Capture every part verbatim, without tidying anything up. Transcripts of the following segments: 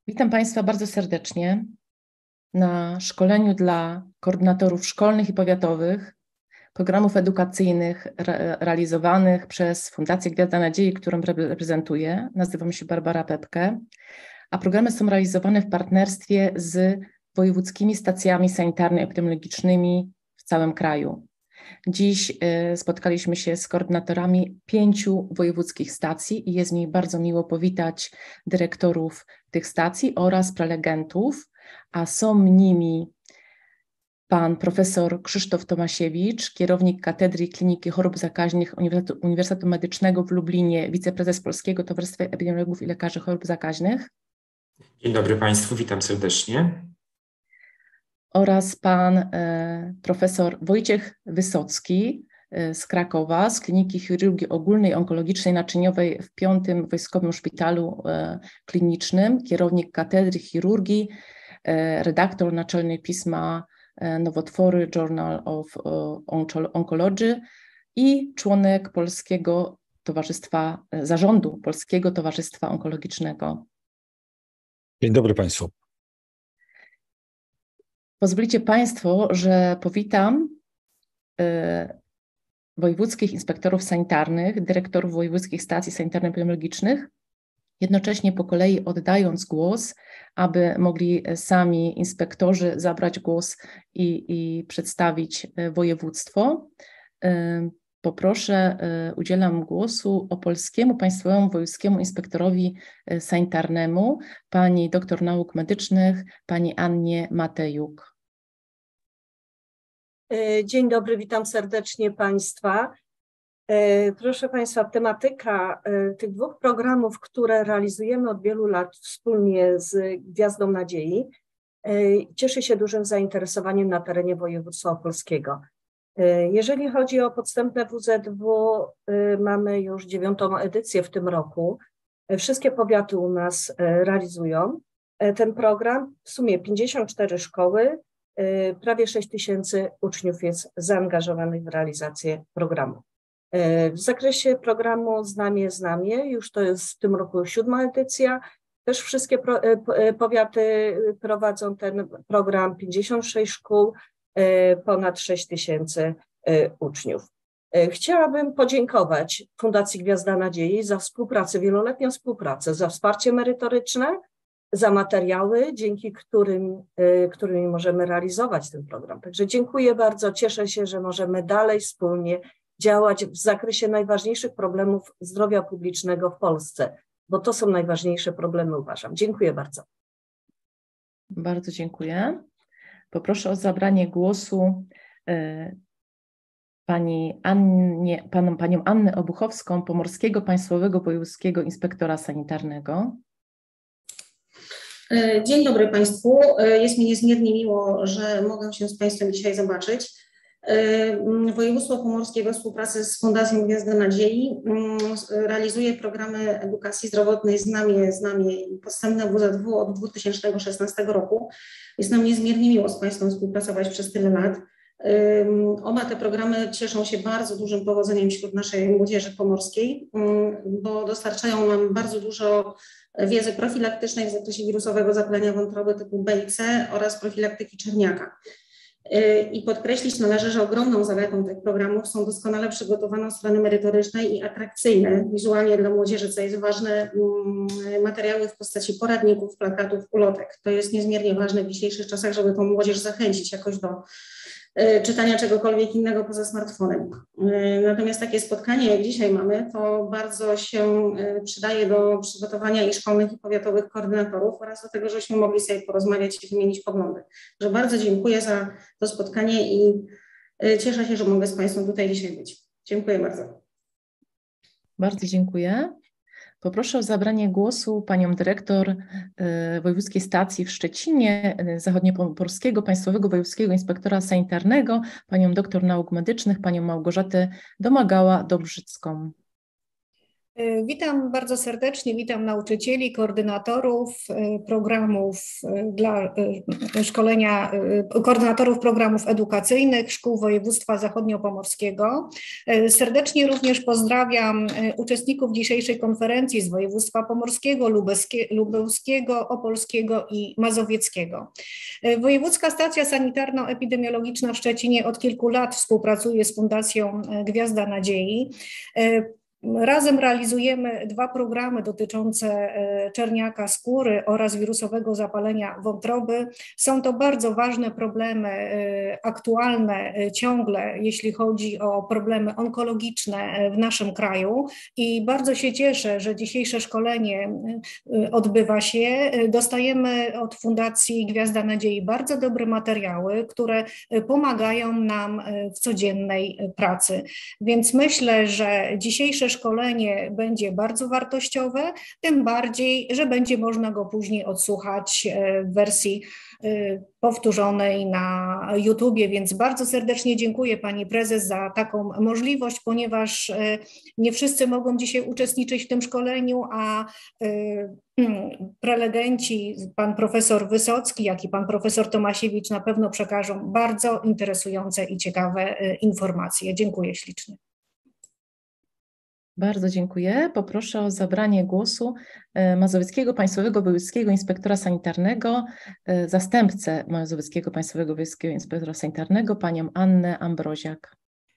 Witam Państwa bardzo serdecznie na szkoleniu dla koordynatorów szkolnych i powiatowych programów edukacyjnych re realizowanych przez Fundację Gwiazda Nadziei, którą reprezentuję. Nazywam się Barbara Pepke, a programy są realizowane w partnerstwie z wojewódzkimi stacjami sanitarno-epidemiologicznymi w całym kraju. Dziś spotkaliśmy się z koordynatorami pięciu wojewódzkich stacji i jest mi bardzo miło powitać dyrektorów tych stacji oraz prelegentów, a są nimi pan profesor Krzysztof Tomasiewicz, kierownik Katedry Kliniki Chorób Zakaźnych Uniwersytetu, Uniwersytetu Medycznego w Lublinie, wiceprezes Polskiego Towarzystwa Epidemiologów i Lekarzy Chorób Zakaźnych. Dzień dobry Państwu, witam serdecznie. Oraz pan e, profesor Wojciech Wysocki e, z Krakowa, z Kliniki Chirurgii Ogólnej Onkologicznej Naczyniowej w piątym Wojskowym Szpitalu e, Klinicznym, kierownik Katedry Chirurgii, e, redaktor naczelny pisma e, Nowotwory Journal of e, Oncology i członek Polskiego Towarzystwa, e, Zarządu Polskiego Towarzystwa Onkologicznego. Dzień dobry Państwu. Pozwolicie Państwo, że powitam y, wojewódzkich inspektorów sanitarnych, dyrektorów wojewódzkich stacji sanitarno-epidemiologicznych, jednocześnie po kolei oddając głos, aby mogli sami inspektorzy zabrać głos i, i przedstawić województwo. Y, poproszę, y, udzielam głosu Opolskiemu Państwowemu Wojewódzkiemu Inspektorowi Sanitarnemu, pani doktor nauk medycznych, pani Annie Matejuk. Dzień dobry, witam serdecznie Państwa. Proszę Państwa, tematyka tych dwóch programów, które realizujemy od wielu lat wspólnie z Gwiazdą Nadziei, cieszy się dużym zainteresowaniem na terenie województwa opolskiego. Jeżeli chodzi o podstępne W Z W, mamy już dziewiątą edycję w tym roku. Wszystkie powiaty u nas realizują ten program. W sumie pięćdziesiąt cztery szkoły, prawie sześć tysięcy uczniów jest zaangażowanych w realizację programu. W zakresie programu Znamie Znamie, już to jest w tym roku siódma edycja, też wszystkie powiaty prowadzą ten program, pięćdziesiąt sześć szkół, ponad sześć tysięcy uczniów. Chciałabym podziękować Fundacji Gwiazda Nadziei za współpracę, wieloletnią współpracę, za wsparcie merytoryczne, za materiały, dzięki którym, którymi możemy realizować ten program. Także dziękuję bardzo, cieszę się, że możemy dalej wspólnie działać w zakresie najważniejszych problemów zdrowia publicznego w Polsce, bo to są najważniejsze problemy, uważam. Dziękuję bardzo. Bardzo dziękuję. Poproszę o zabranie głosu y, pani Annie, paną, panią Annę Obuchowską, Pomorskiego Państwowego Wojewódzkiego Inspektora Sanitarnego. Dzień dobry Państwu. Jest mi niezmiernie miło, że mogę się z Państwem dzisiaj zobaczyć. Województwo Pomorskie we współpracy z Fundacją Gwiazda Nadziei realizuje programy edukacji zdrowotnej Znamie Znamie i podstępne W Z W od dwa tysiące szesnastego roku. Jest nam niezmiernie miło z Państwem współpracować przez tyle lat. Oba te programy cieszą się bardzo dużym powodzeniem wśród naszej młodzieży pomorskiej, bo dostarczają nam bardzo dużo wiedzy profilaktycznej w zakresie wirusowego zapalenia wątroby typu B i C oraz profilaktyki czerniaka. I podkreślić należy, że ogromną zaletą tych programów są doskonale przygotowane od strony merytorycznej i atrakcyjne wizualnie dla młodzieży, co jest ważne, materiały w postaci poradników, plakatów, ulotek. To jest niezmiernie ważne w dzisiejszych czasach, żeby tą młodzież zachęcić jakoś do czytania czegokolwiek innego poza smartfonem. Natomiast takie spotkanie, jak dzisiaj mamy, to bardzo się przydaje do przygotowania i szkolnych, i powiatowych koordynatorów oraz do tego, żebyśmy mogli sobie porozmawiać i wymienić poglądy. Także bardzo dziękuję za to spotkanie i cieszę się, że mogę z Państwem tutaj dzisiaj być. Dziękuję bardzo. Bardzo dziękuję. Poproszę o zabranie głosu panią dyrektor Wojewódzkiej Stacji w Szczecinie, Zachodniopomorskiego Państwowego Wojewódzkiego Inspektora Sanitarnego, panią doktor nauk medycznych, panią Małgorzatę Domagała-Dobrzycką. Witam bardzo serdecznie, witam nauczycieli, koordynatorów programów dla szkolenia, koordynatorów programów edukacyjnych Szkół Województwa Zachodniopomorskiego. Serdecznie również pozdrawiam uczestników dzisiejszej konferencji z województwa pomorskiego, lubelskiego, opolskiego i mazowieckiego. Wojewódzka Stacja Sanitarno-Epidemiologiczna w Szczecinie od kilku lat współpracuje z Fundacją Gwiazda Nadziei. Razem realizujemy dwa programy dotyczące czerniaka skóry oraz wirusowego zapalenia wątroby. Są to bardzo ważne problemy, aktualne ciągle, jeśli chodzi o problemy onkologiczne w naszym kraju i bardzo się cieszę, że dzisiejsze szkolenie odbywa się. Dostajemy od Fundacji Gwiazda Nadziei bardzo dobre materiały, które pomagają nam w codziennej pracy. Więc myślę, że dzisiejsze szkolenie będzie bardzo wartościowe, tym bardziej, że będzie można go później odsłuchać w wersji powtórzonej na YouTubie, więc bardzo serdecznie dziękuję Pani Prezes za taką możliwość, ponieważ nie wszyscy mogą dzisiaj uczestniczyć w tym szkoleniu, a prelegenci, pan profesor Wysocki, jak i pan profesor Tomasiewicz na pewno przekażą bardzo interesujące i ciekawe informacje. Dziękuję ślicznie. Bardzo dziękuję. Poproszę o zabranie głosu Mazowieckiego Państwowego Wojewódzkiego Inspektora Sanitarnego, zastępcę Mazowieckiego Państwowego Wojewódzkiego Inspektora Sanitarnego, panią Annę Ambroziak.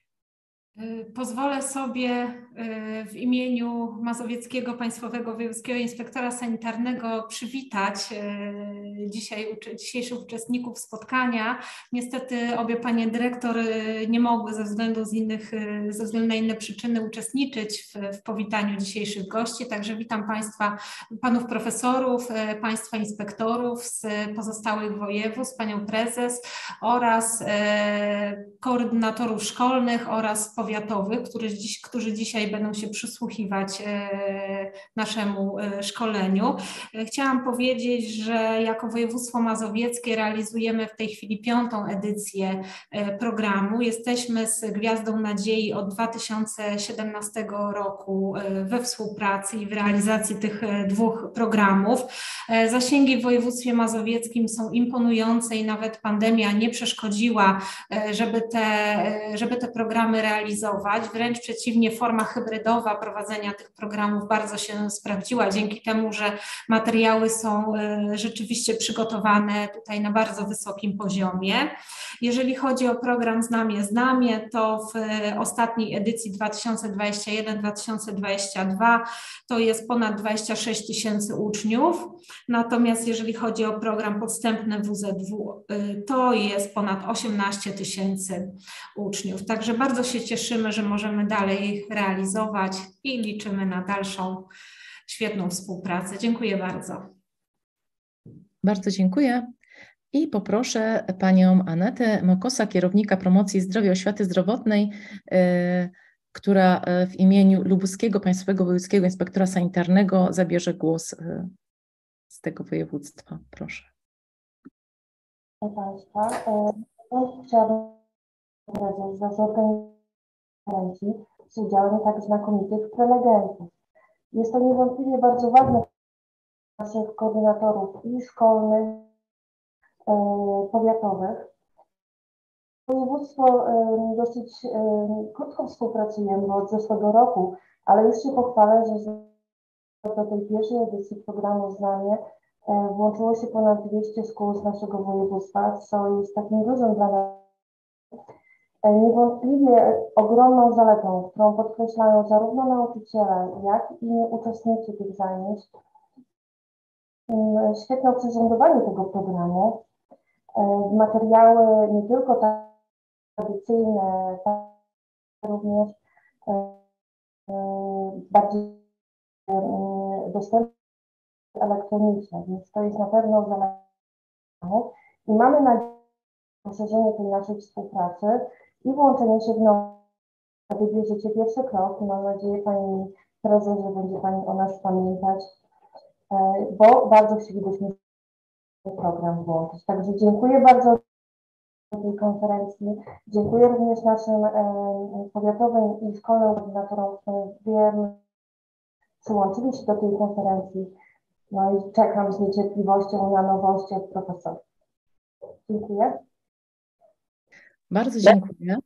Pozwolę sobie w imieniu Mazowieckiego Państwowego Wojewódzkiego Inspektora Sanitarnego przywitać dzisiaj, dzisiejszych uczestników spotkania. Niestety obie panie dyrektor nie mogły ze względu, z innych, ze względu na inne przyczyny uczestniczyć w, w powitaniu dzisiejszych gości, także witam Państwa, panów profesorów, Państwa inspektorów z pozostałych województw, panią prezes oraz koordynatorów szkolnych oraz powiatowych, którzy, dziś, którzy dzisiaj będą się przysłuchiwać naszemu szkoleniu. Chciałam powiedzieć, że jako województwo mazowieckie realizujemy w tej chwili piątą edycję programu. Jesteśmy z Gwiazdą Nadziei od dwa tysiące siedemnastego roku we współpracy i w realizacji tych dwóch programów. Zasięgi w województwie mazowieckim są imponujące i nawet pandemia nie przeszkodziła, żeby te, żeby te programy realizować. Wręcz przeciwnie, forma hybrydowa prowadzenia tych programów bardzo się sprawdziła dzięki temu, że materiały są rzeczywiście przygotowane tutaj na bardzo wysokim poziomie. Jeżeli chodzi o program Znamie Znamie, to w ostatniej edycji dwa tysiące dwudziestym pierwszym dwa tysiące dwudziestym drugim to jest ponad dwadzieścia sześć tysięcy uczniów. Natomiast jeżeli chodzi o program podstępny W Z W, to jest ponad osiemnaście tysięcy uczniów. Także bardzo się cieszymy, że możemy dalej realizować i liczymy na dalszą świetną współpracę. Dziękuję bardzo. Bardzo dziękuję. I poproszę panią Anetę Mokosa, kierownika promocji zdrowia i oświaty zdrowotnej, yy, która w imieniu Lubuskiego Państwowego Wojewódzkiego Inspektora Sanitarnego zabierze głos yy, z tego województwa. Proszę. Proszę Państwa, yy, chciałabym powiedzieć za zorganizowanie z udziałem tak znakomitych prelegentów. Jest to niewątpliwie bardzo ważne dla naszych koordynatorów i szkolnych, powiatowych. Województwo dosyć krótko współpracujemy, bo od zeszłego roku, ale już się pochwalę, że do tej pierwszej edycji programu Znamie włączyło się ponad dwieście szkół z naszego województwa, co jest takim dużym dla nas niewątpliwie ogromną zaletą, którą podkreślają zarówno nauczyciele, jak i uczestnicy tych zajęć. Świetne oprzyrządowanie tego programu. Materiały nie tylko tradycyjne, również bardziej dostępne elektroniczne, więc to jest na pewno zaletą. I mamy nadzieję na poszerzenie tej naszej współpracy i włączenie się w nowe. Wybierzecie pierwszy krok. Mam nadzieję, pani prezes, że będzie pani o nas pamiętać, bo bardzo chcielibyśmy ten program włączyć. Także dziękuję bardzo za tej konferencji. Dziękuję również naszym e, powiatowym i szkolnym koordynatorom, którym wiem, przyłączyli się do tej konferencji. No i czekam z niecierpliwością na nowości od profesora. Dziękuję. Bardzo dziękuję.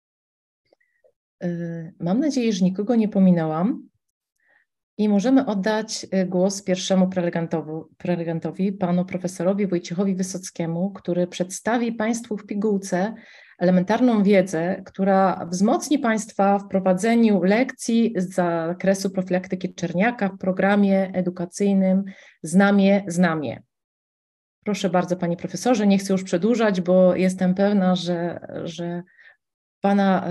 Mam nadzieję, że nikogo nie pominęłam i możemy oddać głos pierwszemu prelegentowi, panu profesorowi Wojciechowi Wysockiemu, który przedstawi Państwu w pigułce elementarną wiedzę, która wzmocni Państwa w prowadzeniu lekcji z zakresu profilaktyki czerniaka w programie edukacyjnym Znamie, Znamie. Proszę bardzo, panie profesorze, nie chcę już przedłużać, bo jestem pewna, że, że pana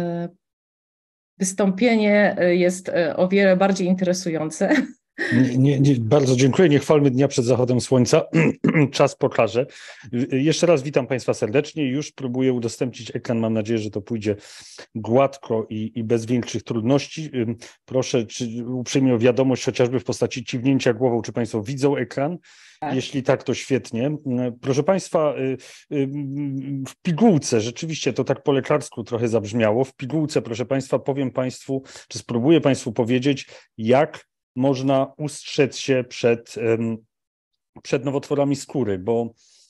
wystąpienie jest o wiele bardziej interesujące. Nie, nie, nie, bardzo dziękuję. Nie chwalmy dnia przed zachodem słońca. Czas pokaże. Jeszcze raz witam Państwa serdecznie. Już próbuję udostępnić ekran. Mam nadzieję, że to pójdzie gładko i, i bez większych trudności. Proszę czy, uprzejmie o wiadomość, chociażby w postaci kiwnięcia głową, czy Państwo widzą ekran. Tak. Jeśli tak, to świetnie. Proszę Państwa, w pigułce, rzeczywiście to tak po lekarsku trochę zabrzmiało, w pigułce, proszę Państwa, powiem Państwu, czy spróbuję Państwu powiedzieć, jak można ustrzec się przed, przed nowotworami skóry, bo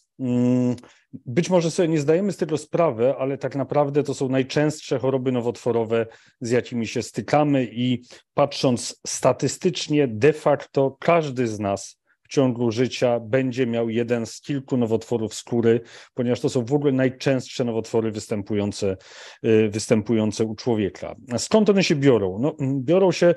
być może sobie nie zdajemy z tego sprawy, ale tak naprawdę to są najczęstsze choroby nowotworowe, z jakimi się stykamy i patrząc statystycznie, de facto każdy z nas w ciągu życia będzie miał jeden z kilku nowotworów skóry, ponieważ to są w ogóle najczęstsze nowotwory występujące, występujące u człowieka. A skąd one się biorą? No, biorą się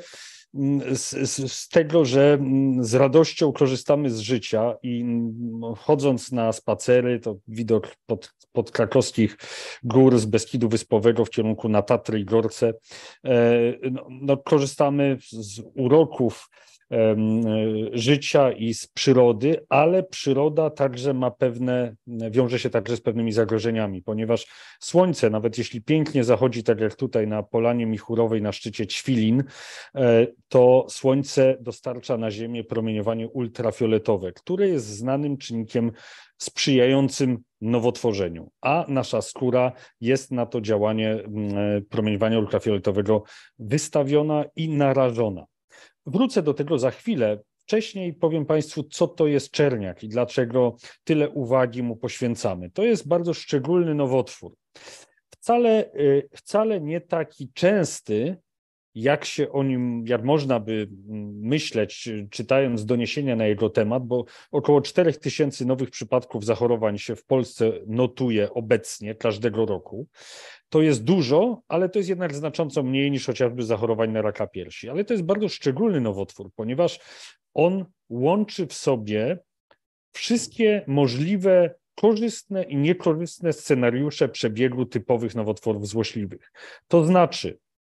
Z, z, z tego, że z radością korzystamy z życia i no, chodząc na spacery, to widok pod, pod krakowskich gór z Beskidu Wyspowego w kierunku na Tatry i Gorce, e, no, no, korzystamy z uroków e, życia i z przyrody, ale przyroda także ma pewne, wiąże się także z pewnymi zagrożeniami, ponieważ słońce, nawet jeśli pięknie zachodzi, tak jak tutaj na Polanie Michurowej na szczycie Ćwilin, e, to słońce dostarcza na Ziemię promieniowanie ultrafioletowe, które jest znanym czynnikiem sprzyjającym nowotworzeniu, a nasza skóra jest na to działanie promieniowania ultrafioletowego wystawiona i narażona. Wrócę do tego za chwilę. Wcześniej powiem Państwu, co to jest czerniak i dlaczego tyle uwagi mu poświęcamy. To jest bardzo szczególny nowotwór. Wcale, wcale nie taki częsty, jak się o nim, jak można by myśleć, czytając doniesienia na jego temat, bo około czterech tysięcy nowych przypadków zachorowań się w Polsce notuje obecnie każdego roku. To jest dużo, ale to jest jednak znacząco mniej niż chociażby zachorowań na raka piersi. Ale to jest bardzo szczególny nowotwór, ponieważ on łączy w sobie wszystkie możliwe korzystne i niekorzystne scenariusze przebiegu typowych nowotworów złośliwych. To znaczy,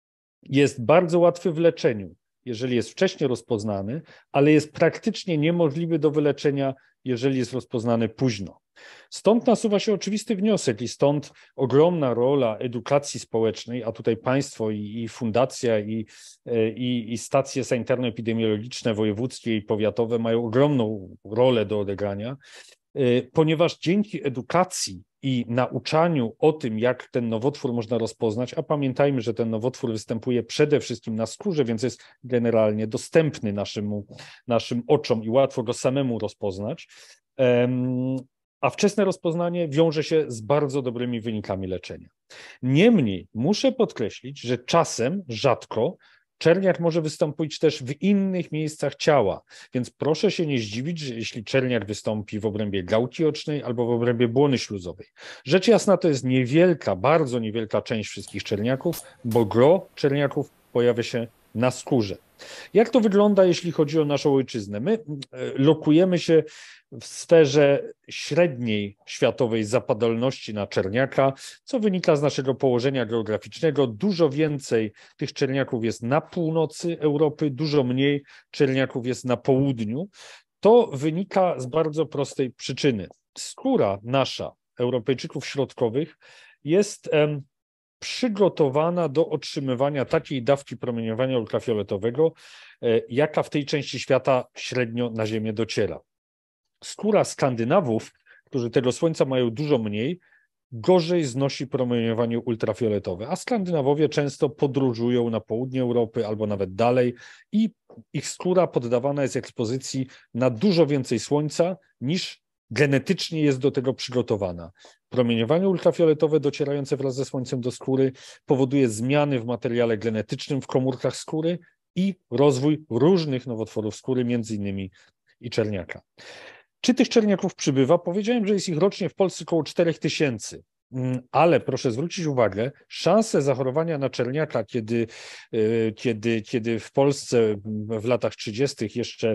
jest bardzo łatwy w leczeniu, jeżeli jest wcześnie rozpoznany, ale jest praktycznie niemożliwy do wyleczenia, jeżeli jest rozpoznany późno. Stąd nasuwa się oczywisty wniosek i stąd ogromna rola edukacji społecznej, a tutaj państwo i, i fundacja i, i, i stacje sanitarno-epidemiologiczne wojewódzkie i powiatowe mają ogromną rolę do odegrania, ponieważ dzięki edukacji i nauczaniu o tym, jak ten nowotwór można rozpoznać, a pamiętajmy, że ten nowotwór występuje przede wszystkim na skórze, więc jest generalnie dostępny naszym, naszym oczom i łatwo go samemu rozpoznać, a wczesne rozpoznanie wiąże się z bardzo dobrymi wynikami leczenia. Niemniej muszę podkreślić, że czasem, rzadko, czerniak może wystąpić też w innych miejscach ciała, więc proszę się nie zdziwić, że jeśli czerniak wystąpi w obrębie gałki ocznej albo w obrębie błony śluzowej. Rzecz jasna, to jest niewielka, bardzo niewielka część wszystkich czerniaków, bo gro czerniaków pojawia się na skórze. Jak to wygląda, jeśli chodzi o naszą ojczyznę? My lokujemy się w sferze średniej światowej zapadalności na czerniaka, co wynika z naszego położenia geograficznego. Dużo więcej tych czerniaków jest na północy Europy, dużo mniej czerniaków jest na południu. To wynika z bardzo prostej przyczyny. Skóra nasza, Europejczyków środkowych, jest em, przygotowana do otrzymywania takiej dawki promieniowania ultrafioletowego, e, jaka w tej części świata średnio na Ziemię dociera. Skóra Skandynawów, którzy tego słońca mają dużo mniej, gorzej znosi promieniowanie ultrafioletowe, a Skandynawowie często podróżują na południe Europy albo nawet dalej i ich skóra poddawana jest ekspozycji na dużo więcej słońca niż genetycznie jest do tego przygotowana. Promieniowanie ultrafioletowe docierające wraz ze słońcem do skóry powoduje zmiany w materiale genetycznym w komórkach skóry i rozwój różnych nowotworów skóry, między innymi i czerniaka. Czy tych czerniaków przybywa? Powiedziałem, że jest ich rocznie w Polsce około czterech tysięcy. Ale proszę zwrócić uwagę, szanse zachorowania na czerniaka, kiedy, kiedy, kiedy w Polsce w latach trzydziestych jeszcze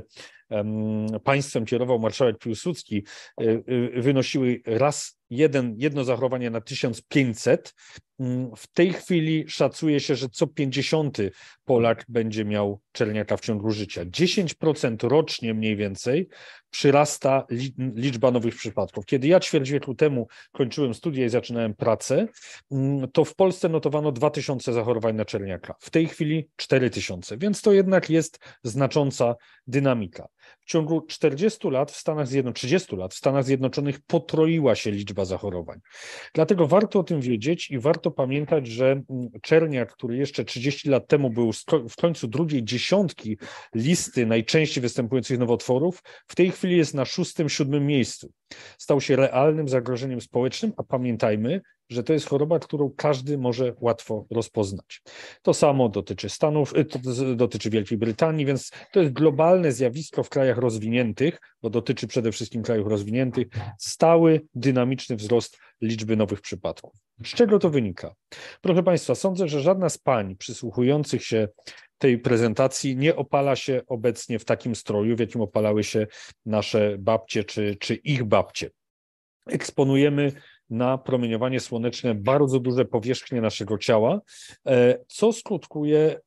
państwem kierował marszałek Piłsudski, wynosiły raz jeden, jedno zachorowanie na tysiąc pięćset. W tej chwili szacuje się, że co pięćdziesiąty Polak będzie miał czerniaka w ciągu życia. dziesięć procent rocznie mniej więcej przyrasta liczba nowych przypadków. Kiedy ja ćwierć wieku temu kończyłem studia i zaczynałem pracę, to w Polsce notowano dwa tysiące zachorowań na czerniaka. W tej chwili cztery tysiące, więc to jednak jest znacząca dynamika. W ciągu czterdziestu lat w Stanach Zjednoczonych, trzydziestu lat w Stanach Zjednoczonych potroiła się liczba zachorowań. Dlatego warto o tym wiedzieć i warto pamiętać, że czerniak, który jeszcze trzydzieści lat temu był w końcu drugiej dziesiątki listy najczęściej występujących nowotworów, w tej chwili jest na szóstym, siódmym miejscu. Stał się realnym zagrożeniem społecznym, a pamiętajmy, że to jest choroba, którą każdy może łatwo rozpoznać. To samo dotyczy Stanów, to dotyczy Wielkiej Brytanii, więc to jest globalne zjawisko w krajach rozwiniętych, bo dotyczy przede wszystkim krajów rozwiniętych, stały, dynamiczny wzrost liczby nowych przypadków. Z czego to wynika? Proszę Państwa, sądzę, że żadna z pań przysłuchujących się tej prezentacji nie opala się obecnie w takim stroju, w jakim opalały się nasze babcie czy, czy ich babcie. Eksponujemy na promieniowanie słoneczne bardzo duże powierzchnie naszego ciała, co skutkuje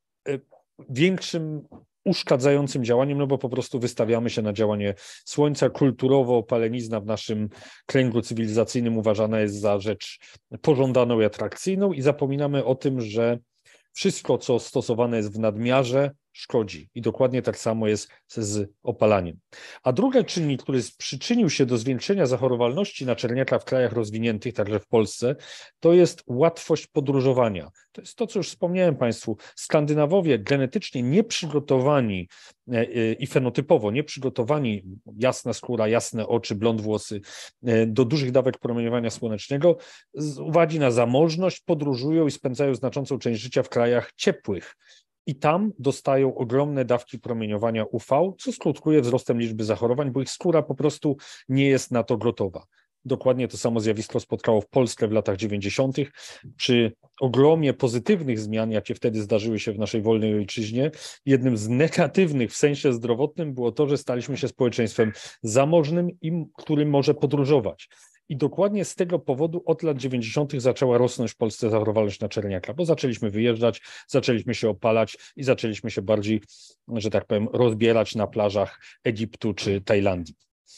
większym uszkadzającym działaniem, no bo po prostu wystawiamy się na działanie słońca. Kulturowo opalenizna w naszym kręgu cywilizacyjnym uważana jest za rzecz pożądaną i atrakcyjną i zapominamy o tym, że wszystko, co stosowane jest w nadmiarze, szkodzi. I dokładnie tak samo jest z opalaniem. A drugi czynnik, który przyczynił się do zwiększenia zachorowalności na czerniaka w krajach rozwiniętych, także w Polsce, to jest łatwość podróżowania. To jest to, co już wspomniałem Państwu. Skandynawowie genetycznie nieprzygotowani i fenotypowo nieprzygotowani, jasna skóra, jasne oczy, blond włosy, do dużych dawek promieniowania słonecznego, z uwagi na zamożność podróżują i spędzają znaczącą część życia w krajach ciepłych. I tam dostają ogromne dawki promieniowania U V, co skutkuje wzrostem liczby zachorowań, bo ich skóra po prostu nie jest na to gotowa. Dokładnie to samo zjawisko spotkało w Polskę w latach dziewięćdziesiątych. Przy ogromie pozytywnych zmian, jakie wtedy zdarzyły się w naszej wolnej ojczyźnie, jednym z negatywnych w sensie zdrowotnym było to, że staliśmy się społeczeństwem zamożnym i którym może podróżować. I dokładnie z tego powodu od lat dziewięćdziesiątych zaczęła rosnąć w Polsce zachorowalność na czerniaka, bo zaczęliśmy wyjeżdżać, zaczęliśmy się opalać i zaczęliśmy się bardziej, że tak powiem, rozbierać na plażach Egiptu czy Tajlandii.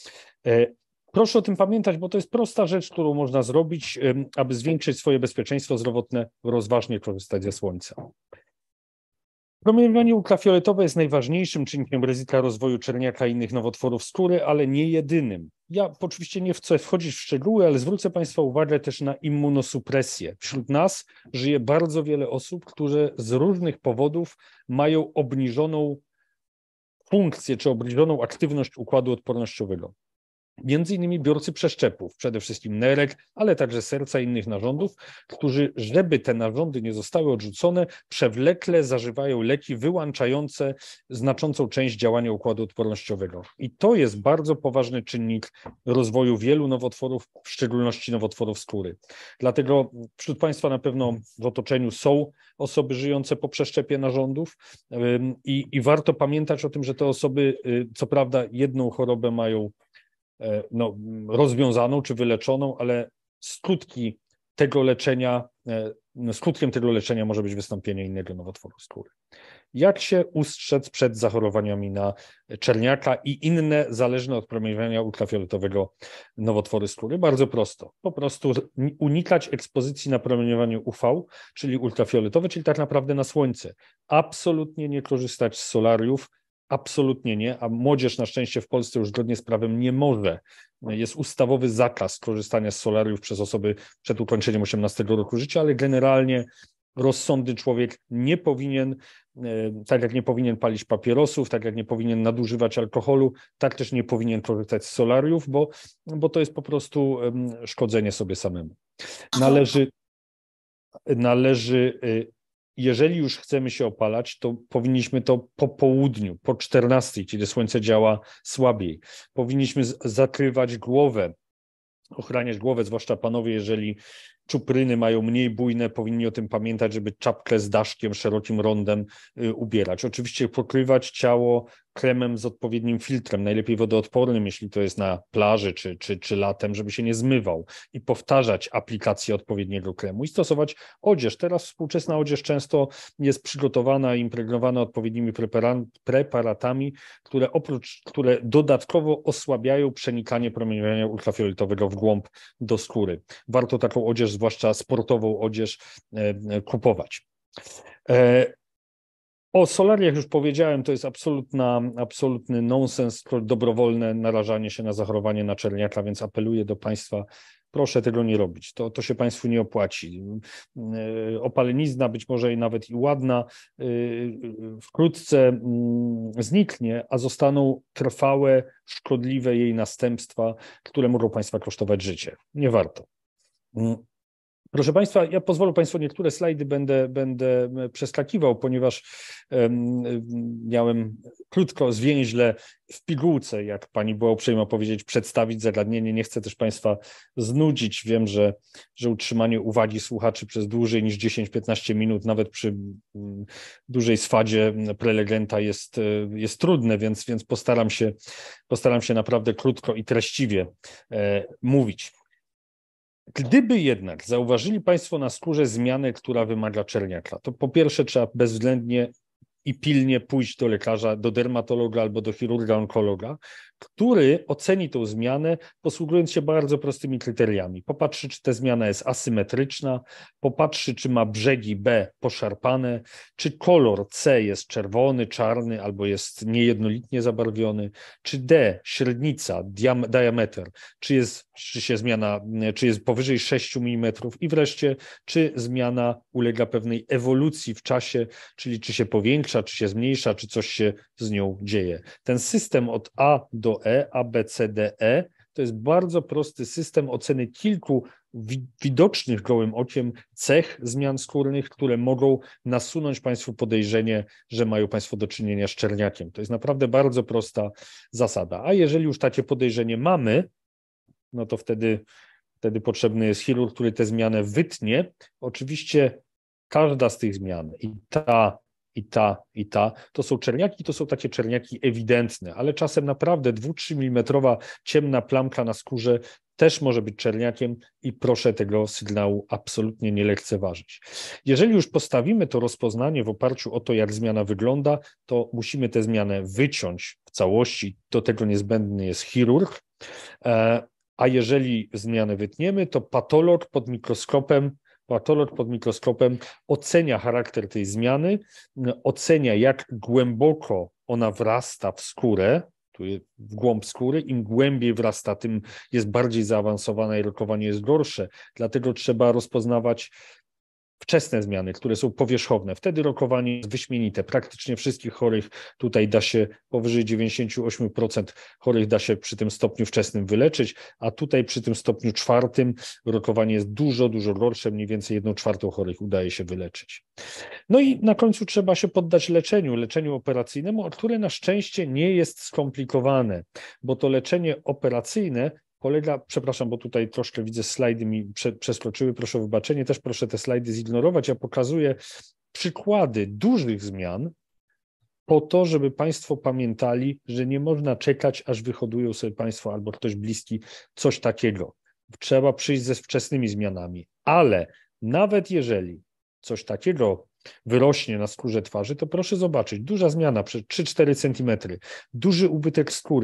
Proszę o tym pamiętać, bo to jest prosta rzecz, którą można zrobić, aby zwiększyć swoje bezpieczeństwo zdrowotne, rozważnie korzystać ze słońca. Promieniowanie ultrafioletowe jest najważniejszym czynnikiem ryzyka rozwoju czerniaka i innych nowotworów skóry, ale nie jedynym. Ja oczywiście nie chcę wchodzić w szczegóły, ale zwrócę Państwa uwagę też na immunosupresję. Wśród nas żyje bardzo wiele osób, które z różnych powodów mają obniżoną funkcję czy obniżoną aktywność układu odpornościowego. Między innymi biorcy przeszczepów, przede wszystkim nerek, ale także serca i innych narządów, którzy, żeby te narządy nie zostały odrzucone, przewlekle zażywają leki wyłączające znaczącą część działania układu odpornościowego. I to jest bardzo poważny czynnik rozwoju wielu nowotworów, w szczególności nowotworów skóry. Dlatego wśród Państwa na pewno w otoczeniu są osoby żyjące po przeszczepie narządów i, i warto pamiętać o tym, że te osoby, co prawda, jedną chorobę mają no, rozwiązaną czy wyleczoną, ale skutki tego leczenia, skutkiem tego leczenia może być wystąpienie innego nowotworu skóry. Jak się ustrzec przed zachorowaniami na czerniaka i inne zależne od promieniowania ultrafioletowego nowotwory skóry? Bardzo prosto. Po prostu unikać ekspozycji na promieniowanie U V, czyli ultrafioletowe, czyli tak naprawdę na słońce. Absolutnie nie korzystać z solariów, Absolutnie nie, a młodzież na szczęście w Polsce już zgodnie z prawem nie może. Jest ustawowy zakaz korzystania z solariów przez osoby przed ukończeniem osiemnastego roku życia, ale generalnie rozsądny człowiek nie powinien, tak jak nie powinien palić papierosów, tak jak nie powinien nadużywać alkoholu, tak też nie powinien korzystać z solariów, bo, bo to jest po prostu szkodzenie sobie samemu. Należy, należy, jeżeli już chcemy się opalać, to powinniśmy to po południu, po czternastej, kiedy słońce działa słabiej. Powinniśmy zakrywać głowę, ochraniać głowę, zwłaszcza panowie, jeżeli czupryny mają mniej bujne, powinni o tym pamiętać, żeby czapkę z daszkiem, szerokim rondem y, ubierać. Oczywiście pokrywać ciało kremem z odpowiednim filtrem, najlepiej wodoodpornym, jeśli to jest na plaży czy, czy, czy latem, żeby się nie zmywał i powtarzać aplikację odpowiedniego kremu i stosować odzież. Teraz współczesna odzież często jest przygotowana, impregnowana odpowiednimi preparatami, które oprócz, które dodatkowo osłabiają przenikanie promieniowania ultrafioletowego w głąb do skóry. Warto taką odzież, zwłaszcza sportową odzież, e, kupować. E, O solariach już powiedziałem, to jest absolutna, absolutny nonsens, dobrowolne narażanie się na zachorowanie na czerniaka, więc apeluję do Państwa, proszę tego nie robić, to, to się Państwu nie opłaci. Opalenizna, być może i nawet i ładna, wkrótce zniknie, a zostaną trwałe, szkodliwe jej następstwa, które mogą Państwa kosztować życie. Nie warto. Proszę Państwa, ja pozwolę Państwu, niektóre slajdy będę, będę przeskakiwał, ponieważ um, miałem krótko, zwięźle w pigułce, jak Pani była uprzejma powiedzieć, przedstawić zagadnienie. Nie chcę też Państwa znudzić. Wiem, że, że utrzymanie uwagi słuchaczy przez dłużej niż dziesięć do piętnastu minut, nawet przy um, dużej swadzie prelegenta jest, jest trudne, więc, więc postaram się, postaram się naprawdę krótko i treściwie e, mówić. Gdyby jednak zauważyli Państwo na skórze zmianę, która wymaga czerniaka, to po pierwsze trzeba bezwzględnie i pilnie pójść do lekarza, do dermatologa albo do chirurga onkologa, który oceni tę zmianę, posługując się bardzo prostymi kryteriami. Popatrzy, czy ta zmiana jest asymetryczna, popatrzy, czy ma brzegi B poszarpane, czy kolor C jest czerwony, czarny albo jest niejednolitnie zabarwiony, czy D, średnica, diam, diameter, czy jest, czy się zmiana, czy jest powyżej sześciu milimetrów i wreszcie, czy zmiana ulega pewnej ewolucji w czasie, czyli czy się powiększa, czy się zmniejsza, czy coś się z nią dzieje. Ten system od A do E, A, B, C, D, E, to jest bardzo prosty system oceny kilku widocznych gołym okiem cech zmian skórnych, które mogą nasunąć Państwu podejrzenie, że mają Państwo do czynienia z czerniakiem. To jest naprawdę bardzo prosta zasada. A jeżeli już takie podejrzenie mamy, no to wtedy, wtedy potrzebny jest chirurg, który tę zmianę wytnie. Oczywiście każda z tych zmian, i ta, i ta, i ta, to są czerniaki, to są takie czerniaki ewidentne, ale czasem naprawdę dwu do trzech milimetrów ciemna plamka na skórze też może być czerniakiem i proszę tego sygnału absolutnie nie lekceważyć. Jeżeli już postawimy to rozpoznanie w oparciu o to, jak zmiana wygląda, to musimy tę zmianę wyciąć w całości, do tego niezbędny jest chirurg, a jeżeli zmianę wytniemy, to patolog pod mikroskopem Patolog pod mikroskopem ocenia charakter tej zmiany, ocenia, jak głęboko ona wrasta w skórę, tu w głąb skóry. Im głębiej wrasta, tym jest bardziej zaawansowana i rokowanie jest gorsze. Dlatego trzeba rozpoznawać wczesne zmiany, które są powierzchowne. Wtedy rokowanie jest wyśmienite. Praktycznie wszystkich chorych tutaj da się, powyżej dziewięćdziesiąt osiem procent chorych da się przy tym stopniu wczesnym wyleczyć, a tutaj przy tym stopniu czwartym rokowanie jest dużo, dużo gorsze, mniej więcej jedną czwartą chorych udaje się wyleczyć. No i na końcu trzeba się poddać leczeniu, leczeniu operacyjnemu, które na szczęście nie jest skomplikowane, bo to leczenie operacyjne polega, przepraszam, bo tutaj troszkę widzę, slajdy mi prze, przeskoczyły, proszę o wybaczenie, też proszę te slajdy zignorować. Ja pokazuję przykłady dużych zmian po to, żeby Państwo pamiętali, że nie można czekać, aż wyhodują sobie Państwo albo ktoś bliski coś takiego. Trzeba przyjść ze wczesnymi zmianami, ale nawet jeżeli coś takiego wyrośnie na skórze twarzy, to proszę zobaczyć, duża zmiana, przez trzy cztery centymetry, duży ubytek skóry,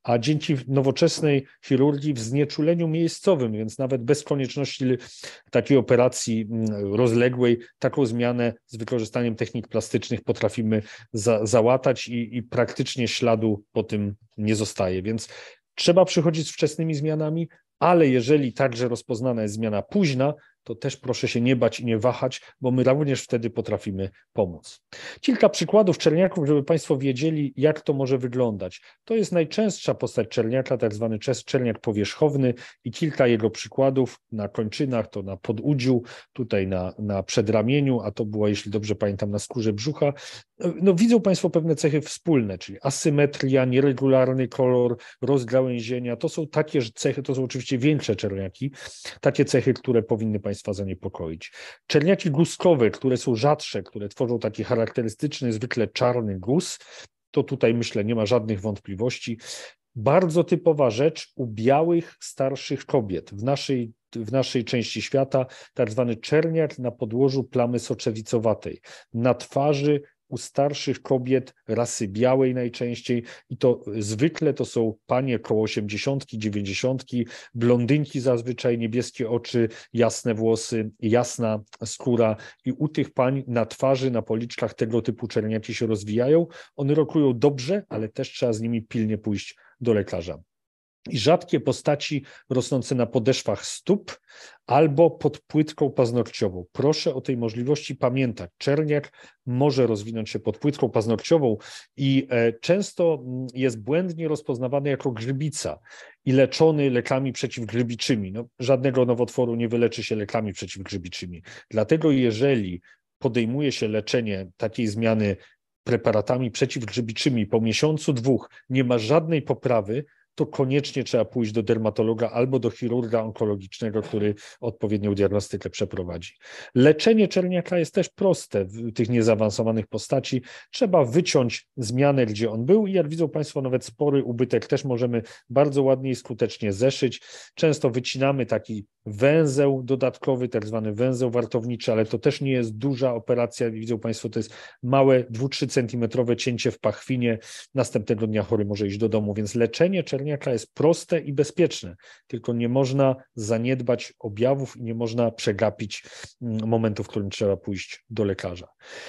a dzięki nowoczesnej chirurgii w znieczuleniu miejscowym, więc nawet bez konieczności takiej operacji rozległej, taką zmianę z wykorzystaniem technik plastycznych potrafimy za, załatać i, i praktycznie śladu po tym nie zostaje. Więc trzeba przychodzić z wczesnymi zmianami, ale jeżeli także rozpoznana jest zmiana późna, to też proszę się nie bać i nie wahać, bo my również wtedy potrafimy pomóc. Kilka przykładów czerniaków, żeby Państwo wiedzieli, jak to może wyglądać. To jest najczęstsza postać czerniaka, tak zwany czerniak powierzchowny i kilka jego przykładów na kończynach, to na podudziu, tutaj na, na przedramieniu, a to było, jeśli dobrze pamiętam, na skórze brzucha. No, widzą Państwo pewne cechy wspólne, czyli asymetria, nieregularny kolor, rozgałęzienia. To są takie cechy, to są oczywiście większe czerniaki, takie cechy, które powinny Państwa zaniepokoić. Czerniaki guzkowe, które są rzadsze, które tworzą taki charakterystyczny, zwykle czarny guz, to tutaj myślę nie ma żadnych wątpliwości. Bardzo typowa rzecz u białych, starszych kobiet. W naszej, w naszej części świata tak zwany czerniak na podłożu plamy soczewicowatej. Na twarzy u starszych kobiet rasy białej najczęściej i to zwykle to są panie koło osiemdziesiątki, dziewięćdziesiątki, blondynki zazwyczaj, niebieskie oczy, jasne włosy, jasna skóra i u tych pań na twarzy, na policzkach tego typu czerniaki się rozwijają. One rokują dobrze, ale też trzeba z nimi pilnie pójść do lekarza. I rzadkie postaci rosnące na podeszwach stóp albo pod płytką paznokciową. Proszę o tej możliwości pamiętać. Czerniak może rozwinąć się pod płytką paznokciową i często jest błędnie rozpoznawany jako grzybica i leczony lekami przeciwgrzybiczymi. No, żadnego nowotworu nie wyleczy się lekami przeciwgrzybiczymi. Dlatego jeżeli podejmuje się leczenie takiej zmiany preparatami przeciwgrzybiczymi po miesiącu, dwóch, nie ma żadnej poprawy, to koniecznie trzeba pójść do dermatologa albo do chirurga onkologicznego, który odpowiednią diagnostykę przeprowadzi. Leczenie czerniaka jest też proste w tych niezaawansowanych postaci. Trzeba wyciąć zmianę, gdzie on był i jak widzą Państwo, nawet spory ubytek też możemy bardzo ładnie i skutecznie zeszyć. Często wycinamy taki węzeł dodatkowy, tak zwany węzeł wartowniczy, ale to też nie jest duża operacja. Widzą Państwo, to jest małe dwa do trzech centymetrowe cięcie w pachwinie. Następnego dnia chory może iść do domu, więc leczenie czerniaka jest proste i bezpieczne, tylko nie można zaniedbać objawów i nie można przegapić momentu, w którym trzeba pójść do lekarza.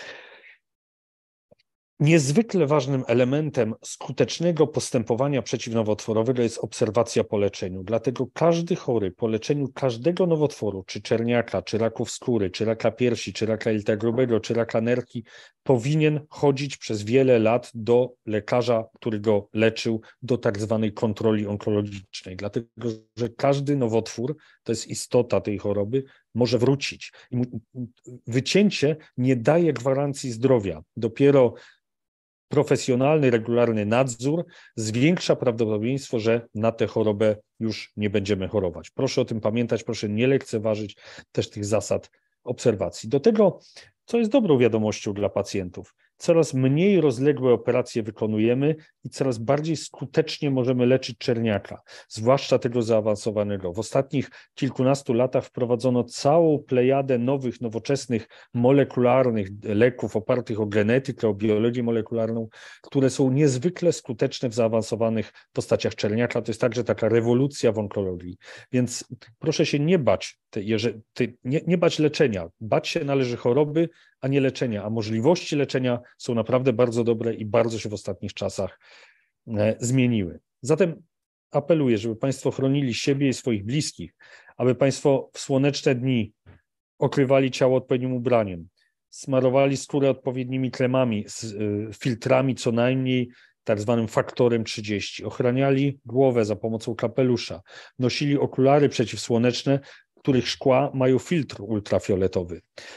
Niezwykle ważnym elementem skutecznego postępowania przeciwnowotworowego jest obserwacja po leczeniu. Dlatego każdy chory po leczeniu każdego nowotworu, czy czerniaka, czy raków skóry, czy raka piersi, czy raka jelita grubego, czy raka nerki, powinien chodzić przez wiele lat do lekarza, który go leczył, do tak zwanej kontroli onkologicznej. Dlatego, że każdy nowotwór, to jest istota tej choroby, może wrócić. I wycięcie nie daje gwarancji zdrowia. Dopiero profesjonalny, regularny nadzór zwiększa prawdopodobieństwo, że na tę chorobę już nie będziemy chorować. Proszę o tym pamiętać, proszę nie lekceważyć też tych zasad obserwacji. Do tego, co jest dobrą wiadomością dla pacjentów, coraz mniej rozległe operacje wykonujemy i coraz bardziej skutecznie możemy leczyć czerniaka, zwłaszcza tego zaawansowanego. W ostatnich kilkunastu latach wprowadzono całą plejadę nowych, nowoczesnych, molekularnych leków opartych o genetykę, o biologię molekularną, które są niezwykle skuteczne w zaawansowanych postaciach czerniaka. To jest także taka rewolucja w onkologii. Więc proszę się nie bać, te, jeżeli, te, nie, nie bać leczenia. Bać się należy choroby, a nie leczenia, a możliwości leczenia są naprawdę bardzo dobre i bardzo się w ostatnich czasach e, zmieniły. Zatem apeluję, żeby Państwo chronili siebie i swoich bliskich, aby Państwo w słoneczne dni okrywali ciało odpowiednim ubraniem, smarowali skórę odpowiednimi kremami z y, filtrami co najmniej tak zwanym faktorem trzydzieści, ochraniali głowę za pomocą kapelusza, nosili okulary przeciwsłoneczne, których szkła mają filtr ultrafioletowy,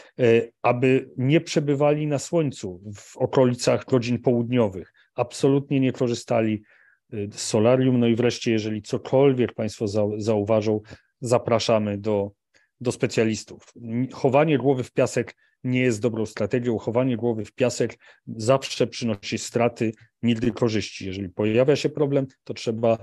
aby nie przebywali na słońcu w okolicach godzin południowych, absolutnie nie korzystali z solarium, no i wreszcie, jeżeli cokolwiek Państwo zauważą, zapraszamy do, do specjalistów. Chowanie głowy w piasek nie jest dobrą strategią. Chowanie głowy w piasek zawsze przynosi straty, nigdy korzyści. Jeżeli pojawia się problem, to trzeba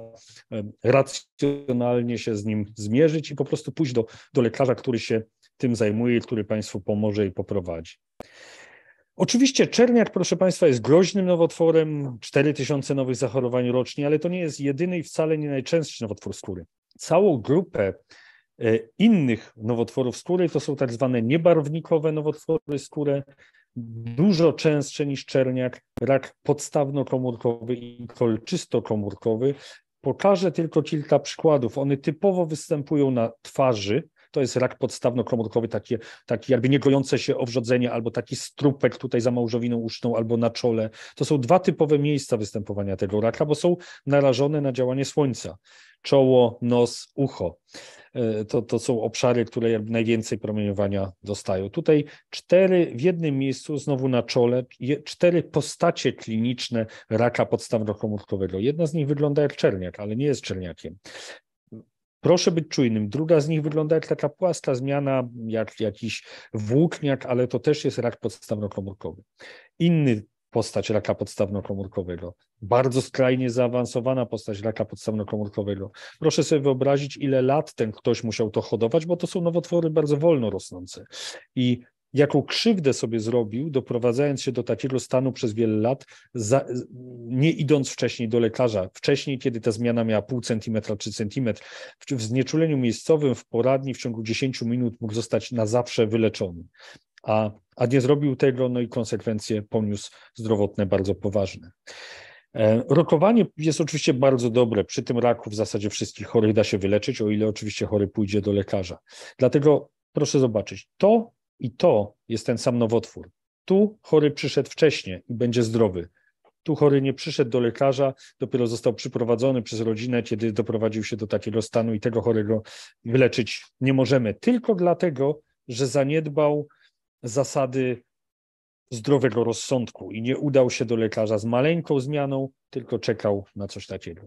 racjonalnie się z nim zmierzyć i po prostu pójść do, do lekarza, który się tym zajmuje, który Państwu pomoże i poprowadzi. Oczywiście czerniak, proszę Państwa, jest groźnym nowotworem, cztery tysiące nowych zachorowań rocznie, ale to nie jest jedyny i wcale nie najczęstszy nowotwór skóry. Całą grupę innych nowotworów skóry to są tak zwane niebarwnikowe nowotwory skóry, dużo częstsze niż czerniak, rak podstawnokomórkowy i kolczystokomórkowy. Pokażę tylko kilka przykładów. One typowo występują na twarzy. To jest rak podstawnokomórkowy, takie, takie jakby niegojące się owrzodzenie albo taki strupek tutaj za małżowiną uszną albo na czole. To są dwa typowe miejsca występowania tego raka, bo są narażone na działanie słońca. Czoło, nos, ucho. To, to są obszary, które jakby najwięcej promieniowania dostają. Tutaj cztery w jednym miejscu, znowu na czole, cztery postacie kliniczne raka podstawnokomórkowego. Jedna z nich wygląda jak czerniak, ale nie jest czerniakiem. Proszę być czujnym. Druga z nich wygląda jak taka płaska zmiana, jak jakiś włókniak, ale to też jest rak podstawnokomórkowy. Inny postać raka podstawnokomórkowego, bardzo skrajnie zaawansowana postać raka podstawnokomórkowego. Proszę sobie wyobrazić, ile lat ten ktoś musiał to hodować, bo to są nowotwory bardzo wolno rosnące. I jaką krzywdę sobie zrobił, doprowadzając się do takiego stanu przez wiele lat, za, nie idąc wcześniej do lekarza. Wcześniej, kiedy ta zmiana miała pół centymetra czy centymetr, w, w znieczuleniu miejscowym, w poradni w ciągu dziesięciu minut mógł zostać na zawsze wyleczony. A, a nie zrobił tego, no i konsekwencje poniósł zdrowotne bardzo poważne. E, rokowanie jest oczywiście bardzo dobre. Przy tym raku w zasadzie wszystkich chorych da się wyleczyć, o ile oczywiście chory pójdzie do lekarza. Dlatego proszę zobaczyć, to i to jest ten sam nowotwór. Tu chory przyszedł wcześniej i będzie zdrowy. Tu chory nie przyszedł do lekarza, dopiero został przyprowadzony przez rodzinę, kiedy doprowadził się do takiego stanu i tego chorego wyleczyć nie możemy. Tylko dlatego, że zaniedbał zasady zdrowego rozsądku i nie udał się do lekarza z maleńką zmianą, tylko czekał na coś takiego.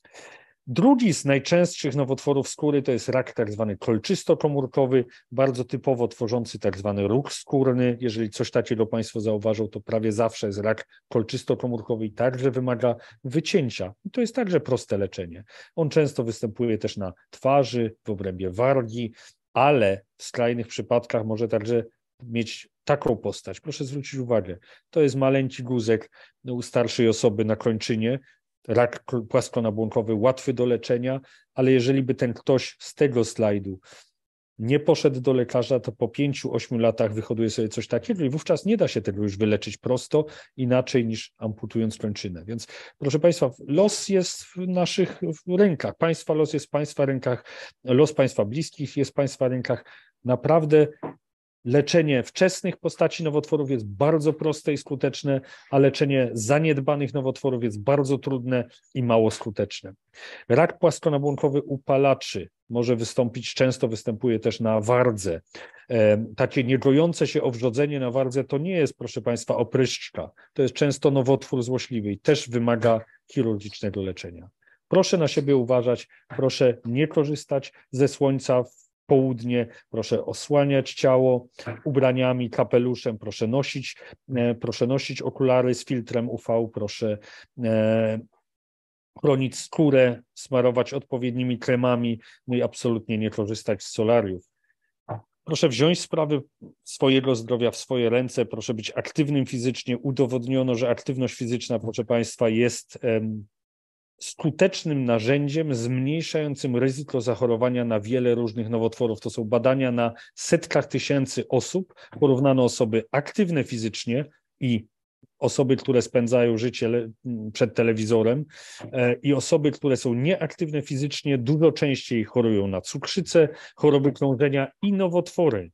Drugi z najczęstszych nowotworów skóry to jest rak tak zwany kolczystokomórkowy, bardzo typowo tworzący tak zwany róg skórny. Jeżeli coś takiego Państwo zauważą, to prawie zawsze jest rak kolczystokomórkowy i także wymaga wycięcia. I to jest także proste leczenie. On często występuje też na twarzy, w obrębie wargi, ale w skrajnych przypadkach może także mieć taką postać. Proszę zwrócić uwagę, to jest maleńki guzek u starszej osoby na kończynie, rak płaskonabłonkowy łatwy do leczenia, ale jeżeli by ten ktoś z tego slajdu nie poszedł do lekarza, to po pięciu, ośmiu latach wyhoduje sobie coś takiego i wówczas nie da się tego już wyleczyć prosto, inaczej niż amputując kończynę. Więc proszę Państwa, los jest w naszych rękach. Państwa los jest w Państwa rękach, los Państwa bliskich jest w Państwa rękach. Naprawdę leczenie wczesnych postaci nowotworów jest bardzo proste i skuteczne, a leczenie zaniedbanych nowotworów jest bardzo trudne i mało skuteczne. Rak płaskonabłonkowy u palaczy może wystąpić, często występuje też na wardze. E, takie niegojące się owrzodzenie na wardze to nie jest, proszę Państwa, opryszczka. To jest często nowotwór złośliwy i też wymaga chirurgicznego leczenia. Proszę na siebie uważać, proszę nie korzystać ze słońca w południe, proszę osłaniać ciało ubraniami, kapeluszem, proszę nosić, e, proszę nosić okulary z filtrem U V, proszę e, chronić skórę, smarować odpowiednimi kremami, no i absolutnie nie korzystać z solariów. Proszę wziąć sprawy swojego zdrowia w swoje ręce, proszę być aktywnym fizycznie. Udowodniono, że aktywność fizyczna, proszę Państwa, jest em, skutecznym narzędziem zmniejszającym ryzyko zachorowania na wiele różnych nowotworów. To są badania na setkach tysięcy osób. Porównano osoby aktywne fizycznie i osoby, które spędzają życie przed telewizorem i osoby, które są nieaktywne fizycznie, dużo częściej chorują na cukrzycę, choroby krążenia i nowotwory.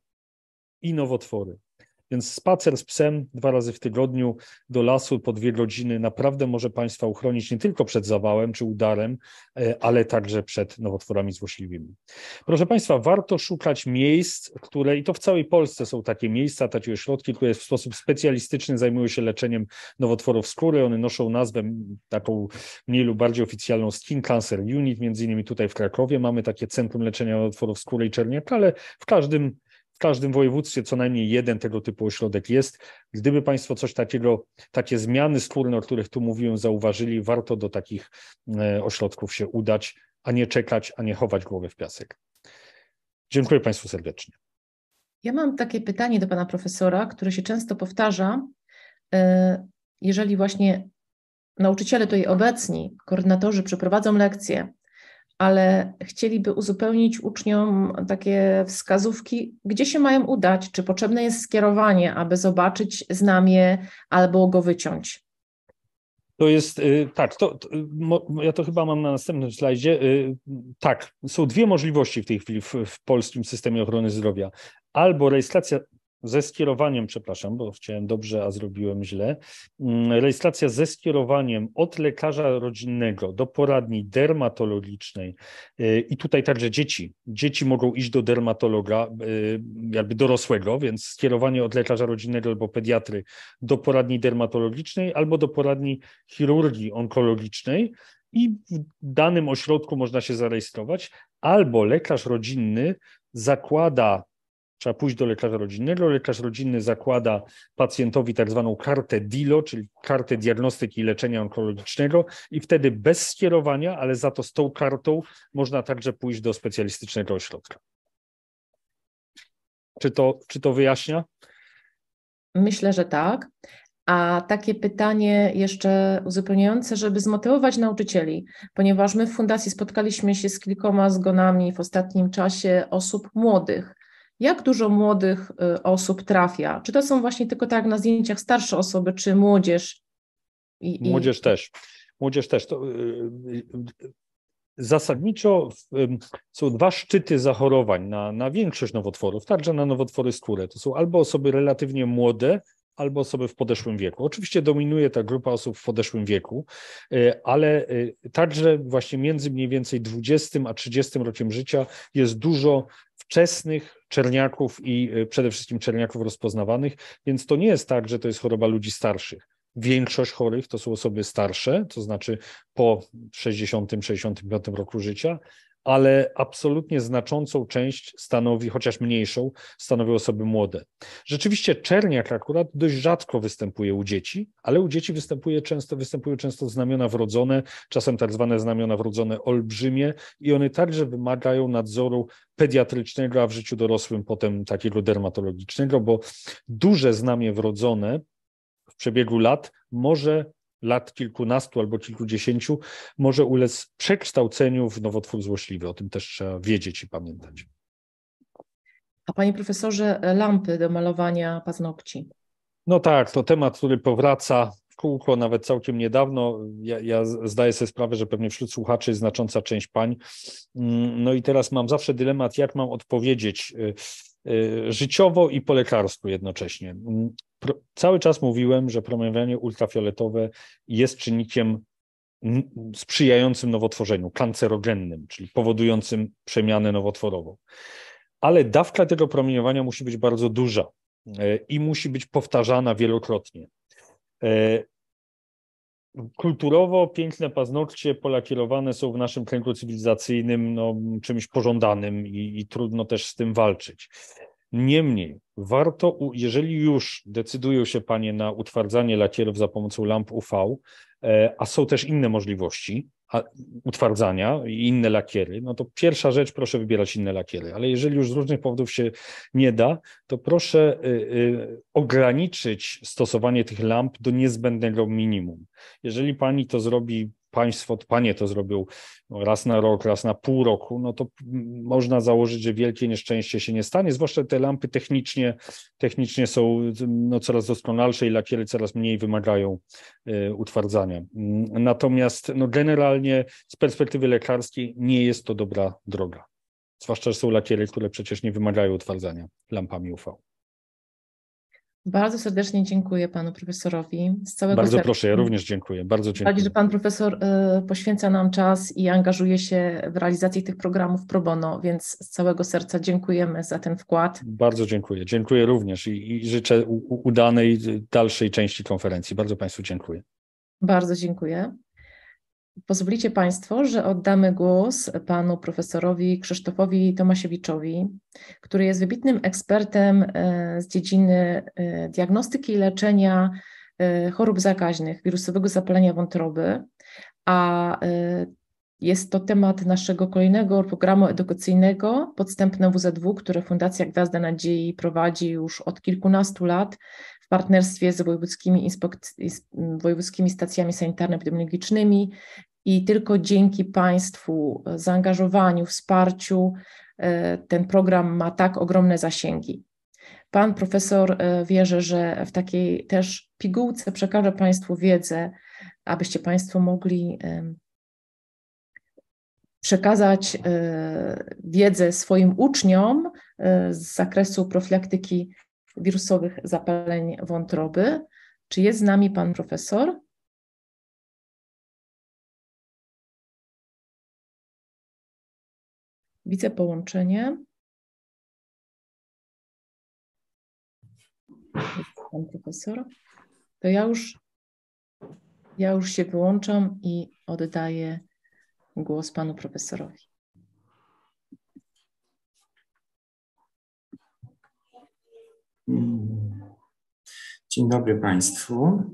I nowotwory. Więc spacer z psem dwa razy w tygodniu do lasu po dwie godziny naprawdę może Państwa uchronić nie tylko przed zawałem czy udarem, ale także przed nowotworami złośliwymi. Proszę Państwa, warto szukać miejsc, które, i to w całej Polsce są takie miejsca, takie ośrodki, które w sposób specjalistyczny zajmują się leczeniem nowotworów skóry. One noszą nazwę taką mniej lub bardziej oficjalną Skin Cancer Unit, między innymi tutaj w Krakowie mamy takie centrum leczenia nowotworów skóry i czerniaka, ale w każdym W każdym województwie co najmniej jeden tego typu ośrodek jest. Gdyby Państwo coś takiego, takie zmiany skórne, o których tu mówiłem, zauważyli, warto do takich ośrodków się udać, a nie czekać, a nie chować głowę w piasek. Dziękuję Państwu serdecznie. Ja mam takie pytanie do Pana Profesora, które się często powtarza, jeżeli właśnie nauczyciele tutaj obecni, koordynatorzy przeprowadzą lekcje, ale chcieliby uzupełnić uczniom takie wskazówki, gdzie się mają udać, czy potrzebne jest skierowanie, aby zobaczyć znamie albo go wyciąć. To jest, tak, to, to, ja to chyba mam na następnym slajdzie. Tak, są dwie możliwości w tej chwili w, w polskim systemie ochrony zdrowia. Albo rejestracja ze skierowaniem, przepraszam, bo chciałem dobrze, a zrobiłem źle. Rejestracja ze skierowaniem od lekarza rodzinnego do poradni dermatologicznej i tutaj także dzieci. Dzieci mogą iść do dermatologa, jakby dorosłego, więc skierowanie od lekarza rodzinnego albo pediatry do poradni dermatologicznej albo do poradni chirurgii onkologicznej i w danym ośrodku można się zarejestrować, albo lekarz rodzinny zakłada, trzeba pójść do lekarza rodzinnego, lekarz rodzinny zakłada pacjentowi tak zwaną kartę D I L O, czyli kartę diagnostyki i leczenia onkologicznego i wtedy bez skierowania, ale za to z tą kartą można także pójść do specjalistycznego ośrodka. Czy to, czy to wyjaśnia? Myślę, że tak. A takie pytanie jeszcze uzupełniające, żeby zmotywować nauczycieli, ponieważ my w Fundacji spotkaliśmy się z kilkoma zgonami w ostatnim czasie osób młodych. Jak dużo młodych osób trafia? Czy to są właśnie tylko tak jak na zdjęciach starsze osoby, czy młodzież? I, młodzież i... też. Młodzież też. To, yy, zasadniczo yy, są dwa szczyty zachorowań na, na większość nowotworów, także na nowotwory skóry. To są albo osoby relatywnie młode, albo osoby w podeszłym wieku. Oczywiście dominuje ta grupa osób w podeszłym wieku, ale także właśnie między mniej więcej dwudziestym a trzydziestym rokiem życia jest dużo wczesnych czerniaków i przede wszystkim czerniaków rozpoznawanych, więc to nie jest tak, że to jest choroba ludzi starszych. Większość chorych to są osoby starsze, to znaczy po sześćdziesiątym, sześćdziesiątym piątym roku życia, ale absolutnie znaczącą część stanowi, chociaż mniejszą, stanowią osoby młode. Rzeczywiście czerniak akurat dość rzadko występuje u dzieci, ale u dzieci występuje często, występują często znamiona wrodzone, czasem tak zwane znamiona wrodzone olbrzymie i one także wymagają nadzoru pediatrycznego, a w życiu dorosłym potem takiego dermatologicznego, bo duże znamie wrodzone w przebiegu lat może lat kilkunastu albo kilkudziesięciu może ulec przekształceniu w nowotwór złośliwy. O tym też trzeba wiedzieć i pamiętać. A panie profesorze, lampy do malowania paznokci? No tak, to temat, który powraca w kółko nawet całkiem niedawno. Ja, ja zdaję sobie sprawę, że pewnie wśród słuchaczy jest znacząca część pań. No i teraz mam zawsze dylemat, jak mam odpowiedzieć życiowo i po lekarsku jednocześnie. Cały czas mówiłem, że promieniowanie ultrafioletowe jest czynnikiem sprzyjającym nowotworzeniu, kancerogennym, czyli powodującym przemianę nowotworową. Ale dawka tego promieniowania musi być bardzo duża i musi być powtarzana wielokrotnie. Kulturowo piękne paznokcie polakierowane są w naszym kręgu cywilizacyjnym no, czymś pożądanym i, i trudno też z tym walczyć. Niemniej warto, jeżeli już decydują się panie na utwardzanie lakierów za pomocą lamp U V, a są też inne możliwości utwardzania i inne lakiery, no to pierwsza rzecz, proszę wybierać inne lakiery, ale jeżeli już z różnych powodów się nie da, to proszę y, y, ograniczyć stosowanie tych lamp do niezbędnego minimum. Jeżeli pani to zrobi, państwo, panie to zrobią raz na rok, raz na pół roku, no to można założyć, że wielkie nieszczęście się nie stanie, zwłaszcza te lampy technicznie, technicznie są no, coraz doskonalsze i lakiery coraz mniej wymagają y, utwardzania. Natomiast no, generalnie z perspektywy lekarskiej nie jest to dobra droga, zwłaszcza, że są lakiery, które przecież nie wymagają utwardzania lampami U V. Bardzo serdecznie dziękuję panu profesorowi. Z całego Bardzo serca. proszę, ja również dziękuję. Bardzo dziękuję. Że pan profesor y, poświęca nam czas i angażuje się w realizację tych programów pro bono, więc z całego serca dziękujemy za ten wkład. Bardzo dziękuję. Dziękuję również i, i życzę u, udanej dalszej części konferencji. Bardzo państwu dziękuję. Bardzo dziękuję. Pozwolicie państwo, że oddamy głos panu profesorowi Krzysztofowi Tomasiewiczowi, który jest wybitnym ekspertem z dziedziny diagnostyki i leczenia chorób zakaźnych, wirusowego zapalenia wątroby, a jest to temat naszego kolejnego programu edukacyjnego Podstępne W Z W, które Fundacja Gwiazda Nadziei prowadzi już od kilkunastu lat w partnerstwie z wojewódzkimi, wojewódzkimi stacjami sanitarno-epidemiologicznymi i tylko dzięki Państwu zaangażowaniu, wsparciu ten program ma tak ogromne zasięgi. Pan profesor wierzy, że w takiej też pigułce przekaże Państwu wiedzę, abyście Państwo mogli przekazać wiedzę swoim uczniom z zakresu profilaktyki wirusowych zapaleń wątroby. Czy jest z nami Pan profesor? Widzę połączenie. Pan profesor. To ja już, ja już się wyłączam i oddaję głos panu profesorowi. Dzień dobry Państwu.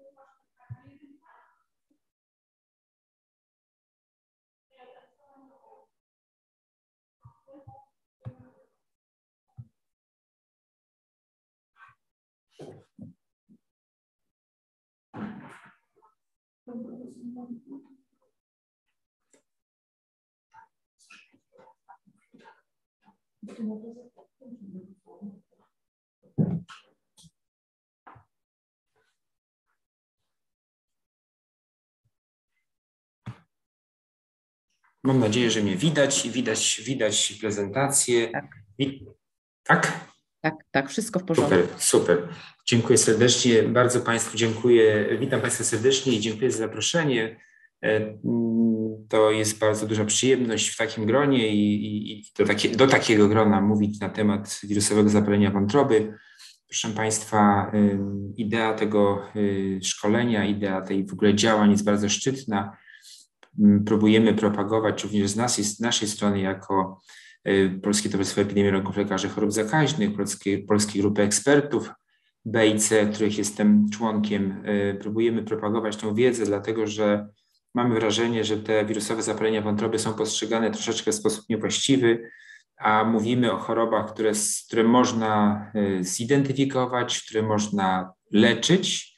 Mam nadzieję, że mnie widać i widać, widać prezentację. Tak. I, tak? Tak, tak, wszystko w porządku. Super, super. Dziękuję serdecznie. Bardzo Państwu dziękuję. Witam Państwa serdecznie i dziękuję za zaproszenie. To jest bardzo duża przyjemność w takim gronie i, i do, takie, do takiego grona mówić na temat wirusowego zapalenia wątroby. Proszę Państwa, idea tego szkolenia, idea tej w ogóle działań jest bardzo szczytna. Próbujemy propagować również z naszej, z naszej strony jako Polskie Towarzystwo Epidemiologów Lekarzy Chorób Zakaźnych, Polskiej, Polskiej Grupy Ekspertów B I C, których jestem członkiem. Próbujemy propagować tę wiedzę, dlatego że mamy wrażenie, że te wirusowe zapalenia wątroby są postrzegane troszeczkę w sposób niewłaściwy, a mówimy o chorobach, które, które można zidentyfikować, które można leczyć,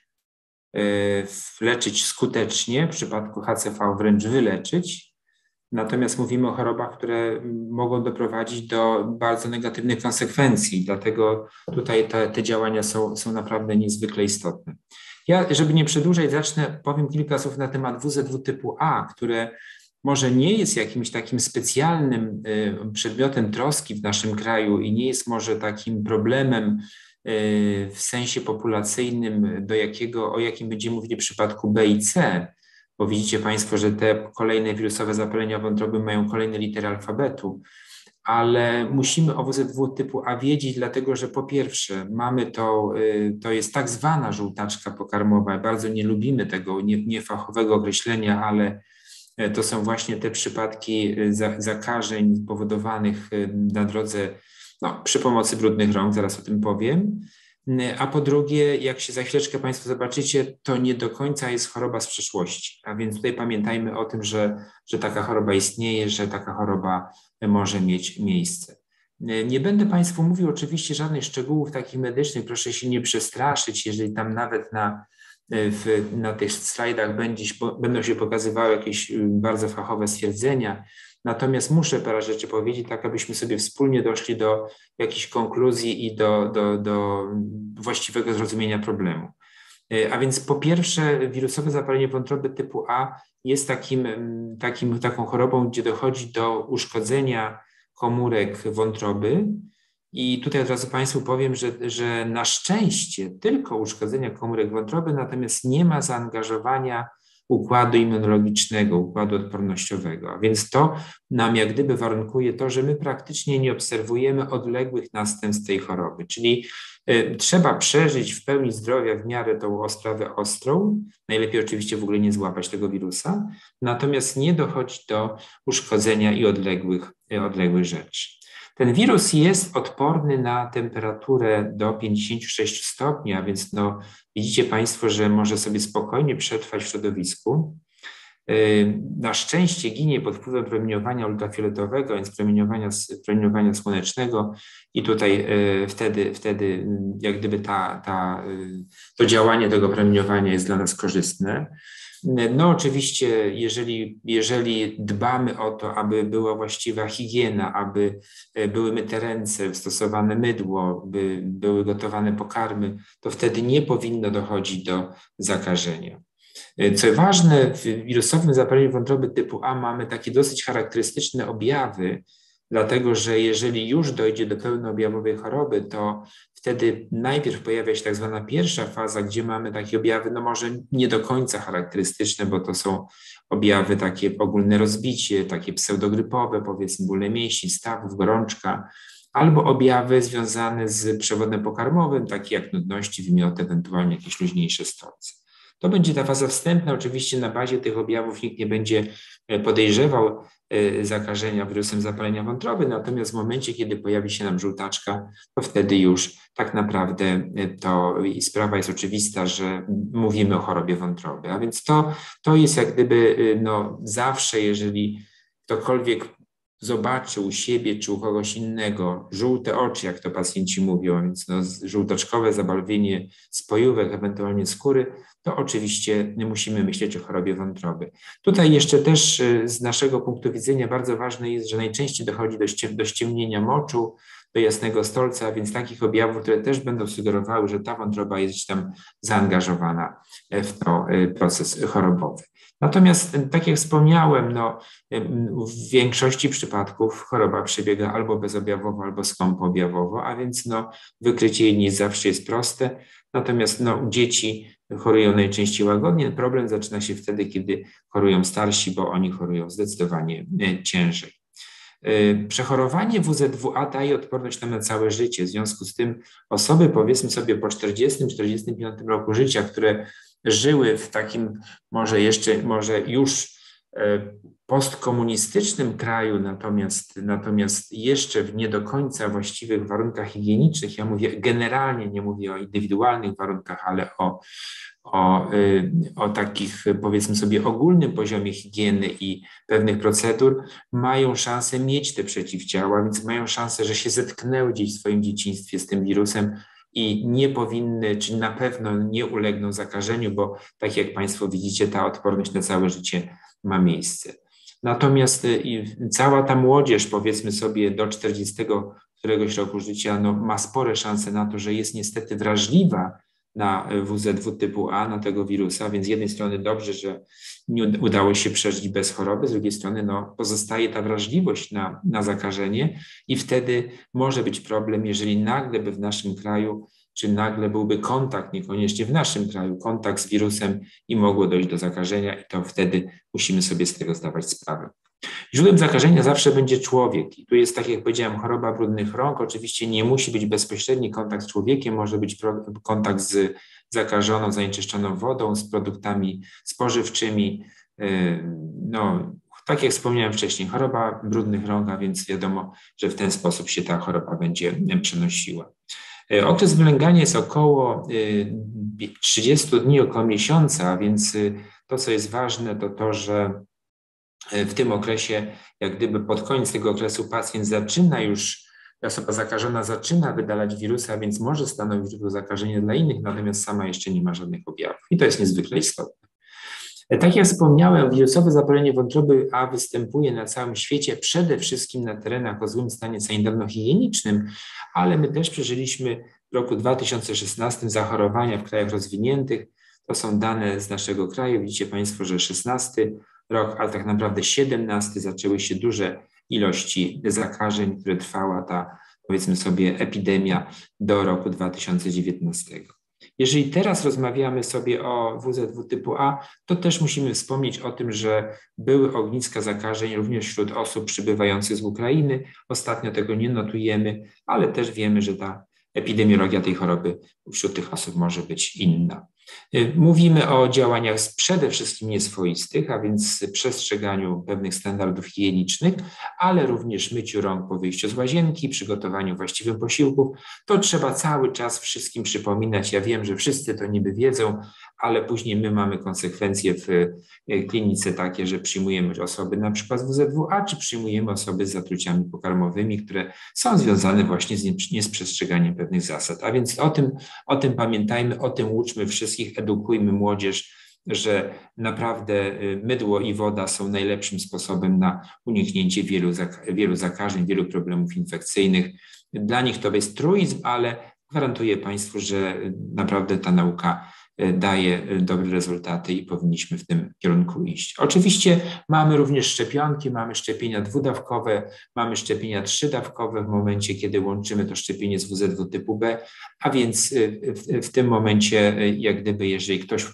leczyć skutecznie, w przypadku H C V wręcz wyleczyć. Natomiast mówimy o chorobach, które mogą doprowadzić do bardzo negatywnych konsekwencji, dlatego tutaj te, te działania są, są naprawdę niezwykle istotne. Ja, żeby nie przedłużać, zacznę, powiem kilka słów na temat W Z W typu A, które może nie jest jakimś takim specjalnym przedmiotem troski w naszym kraju i nie jest może takim problemem w sensie populacyjnym, do jakiego, o jakim będziemy mówili w przypadku B i C, bo widzicie Państwo, że te kolejne wirusowe zapalenia wątroby mają kolejne litery alfabetu, ale musimy o W Z W typu A wiedzieć, dlatego że po pierwsze mamy to, to jest tak zwana żółtaczka pokarmowa, bardzo nie lubimy tego niefachowego określenia, ale to są właśnie te przypadki zakażeń powodowanych na drodze, no, przy pomocy brudnych rąk, zaraz o tym powiem. A po drugie, jak się za chwileczkę Państwo zobaczycie, to nie do końca jest choroba z przeszłości. A więc tutaj pamiętajmy o tym, że, że taka choroba istnieje, że taka choroba może mieć miejsce. Nie będę Państwu mówił oczywiście żadnych szczegółów takich medycznych, proszę się nie przestraszyć, jeżeli tam nawet na, w, na tych slajdach będzie, będą się pokazywały jakieś bardzo fachowe stwierdzenia. Natomiast muszę parę rzeczy powiedzieć, tak abyśmy sobie wspólnie doszli do jakichś konkluzji i do, do, do właściwego zrozumienia problemu. A więc po pierwsze, wirusowe zapalenie wątroby typu A jest takim, takim, taką chorobą, gdzie dochodzi do uszkodzenia komórek wątroby i tutaj od razu Państwu powiem, że, że na szczęście tylko uszkodzenia komórek wątroby, natomiast nie ma zaangażowania układu immunologicznego, układu odpornościowego. A więc to nam jak gdyby warunkuje to, że my praktycznie nie obserwujemy odległych następstw tej choroby. Czyli y, trzeba przeżyć w pełni zdrowia w miarę tą sprawę ostrą, najlepiej oczywiście w ogóle nie złapać tego wirusa, natomiast nie dochodzi do uszkodzenia i odległych, y, odległych rzeczy. Ten wirus jest odporny na temperaturę do pięćdziesięciu sześciu stopni, a więc no, widzicie Państwo, że może sobie spokojnie przetrwać w środowisku. na szczęście ginie pod wpływem promieniowania ultrafioletowego, więc promieniowania, promieniowania słonecznego i tutaj wtedy, wtedy jak gdyby ta, ta, to działanie tego promieniowania jest dla nas korzystne. No oczywiście, jeżeli, jeżeli dbamy o to, aby była właściwa higiena, aby były myte ręce, stosowane mydło, by były gotowane pokarmy, to wtedy nie powinno dochodzić do zakażenia. Co ważne, w wirusowym zapaleniu wątroby typu A mamy takie dosyć charakterystyczne objawy, dlatego że jeżeli już dojdzie do pełnoobjawowej choroby, to wtedy najpierw pojawia się tak zwana pierwsza faza, gdzie mamy takie objawy, no może nie do końca charakterystyczne, bo to są objawy takie ogólne rozbicie, takie pseudogrypowe, powiedzmy bóle mięśni, stawów, gorączka, albo objawy związane z przewodem pokarmowym, takie jak nudności, wymioty, ewentualnie jakieś luźniejsze stolce. To będzie ta faza wstępna. Oczywiście na bazie tych objawów nikt nie będzie podejrzewał zakażenia wirusem zapalenia wątroby, natomiast w momencie, kiedy pojawi się nam żółtaczka, to wtedy już tak naprawdę to i sprawa jest oczywista, że mówimy o chorobie wątroby. A więc to, to jest jak gdyby no, zawsze, jeżeli ktokolwiek zobaczy u siebie czy u kogoś innego żółte oczy, jak to pacjenci mówią, więc no, żółtoczkowe zabarwienie spojówek, ewentualnie skóry, to oczywiście nie musimy myśleć o chorobie wątroby. Tutaj jeszcze też z naszego punktu widzenia bardzo ważne jest, że najczęściej dochodzi do, ściem, do ściemnienia moczu, do jasnego stolca, więc takich objawów, które też będą sugerowały, że ta wątroba jest tam zaangażowana w to proces chorobowy. Natomiast, tak jak wspomniałem, no, w większości przypadków choroba przebiega albo bezobjawowo, albo skąpoobjawowo, a więc no, wykrycie jej nie zawsze jest proste. Natomiast no, dzieci chorują najczęściej łagodnie. Problem zaczyna się wtedy, kiedy chorują starsi, bo oni chorują zdecydowanie ciężej. Przechorowanie W Z W A daje odporność nam na całe życie. W związku z tym osoby, powiedzmy sobie po czterdziestym czterdziestym piątym roku życia, które żyły w takim może jeszcze, może już postkomunistycznym kraju, natomiast, natomiast jeszcze w nie do końca właściwych warunkach higienicznych, ja mówię generalnie, nie mówię o indywidualnych warunkach, ale o, o, o takich powiedzmy sobie ogólnym poziomie higieny i pewnych procedur, mają szansę mieć te przeciwciała, więc mają szansę, że się zetknęły gdzieś w swoim dzieciństwie z tym wirusem i nie powinny, czy na pewno nie ulegną zakażeniu, bo tak jak Państwo widzicie, ta odporność na całe życie ma miejsce. Natomiast cała ta młodzież, powiedzmy sobie do czterdziestego któregoś roku życia, no, ma spore szanse na to, że jest niestety wrażliwa na W Z W typu A, na tego wirusa, więc z jednej strony dobrze, że nie udało się przeżyć bez choroby, z drugiej strony no, pozostaje ta wrażliwość na, na zakażenie i wtedy może być problem, jeżeli nagle by w naszym kraju, czy nagle byłby kontakt, niekoniecznie w naszym kraju, kontakt z wirusem i mogło dojść do zakażenia i to wtedy musimy sobie z tego zdawać sprawę. Źródłem zakażenia zawsze będzie człowiek i tu jest, tak jak powiedziałem, choroba brudnych rąk. Oczywiście nie musi być bezpośredni kontakt z człowiekiem, może być kontakt z zakażoną, zanieczyszczoną wodą, z produktami spożywczymi. No, tak jak wspomniałem wcześniej, choroba brudnych rąk, a więc wiadomo, że w ten sposób się ta choroba będzie przenosiła. Okres wylęgania jest około trzydziestu dni, około miesiąca, a więc to, co jest ważne, to to, że w tym okresie, jak gdyby pod koniec tego okresu pacjent zaczyna już, osoba zakażona zaczyna wydalać wirusa, więc może stanowić źródło zakażenia dla innych, natomiast sama jeszcze nie ma żadnych objawów i to jest niezwykle istotne. Tak jak wspomniałem, wirusowe zapalenie wątroby A występuje na całym świecie, przede wszystkim na terenach o złym stanie sanitarno-higienicznym, ale my też przeżyliśmy w roku dwa tysiące szesnastym zachorowania w krajach rozwiniętych. To są dane z naszego kraju. Widzicie Państwo, że szesnasty rok, ale tak naprawdę siedemnasty zaczęły się duże ilości zakażeń, które trwała ta, powiedzmy sobie, epidemia do roku dwa tysiące dziewiętnastego. Jeżeli teraz rozmawiamy sobie o W Z W typu A, to też musimy wspomnieć o tym, że były ogniska zakażeń również wśród osób przybywających z Ukrainy. Ostatnio tego nie notujemy, ale też wiemy, że ta epidemiologia tej choroby wśród tych osób może być inna. Mówimy o działaniach przede wszystkim nieswoistych, a więc przestrzeganiu pewnych standardów higienicznych, ale również myciu rąk po wyjściu z łazienki, przygotowaniu właściwych posiłków. To trzeba cały czas wszystkim przypominać. Ja wiem, że wszyscy to niby wiedzą, ale później my mamy konsekwencje w klinice takie, że przyjmujemy osoby na przykład z W Z W A, czy przyjmujemy osoby z zatruciami pokarmowymi, które są związane właśnie z niesprzestrzeganiem pewnych zasad. A więc o tym, o tym pamiętajmy, o tym uczmy wszystkich, edukujmy młodzież, że naprawdę mydło i woda są najlepszym sposobem na uniknięcie wielu, wielu zakażeń, wielu problemów infekcyjnych. Dla nich to jest truizm, ale gwarantuję Państwu, że naprawdę ta nauka daje dobre rezultaty i powinniśmy w tym kierunku iść. Oczywiście mamy również szczepionki, mamy szczepienia dwudawkowe, mamy szczepienia trzydawkowe w momencie, kiedy łączymy to szczepienie z W Z W typu B, a więc w, w tym momencie, jak gdyby, jeżeli ktoś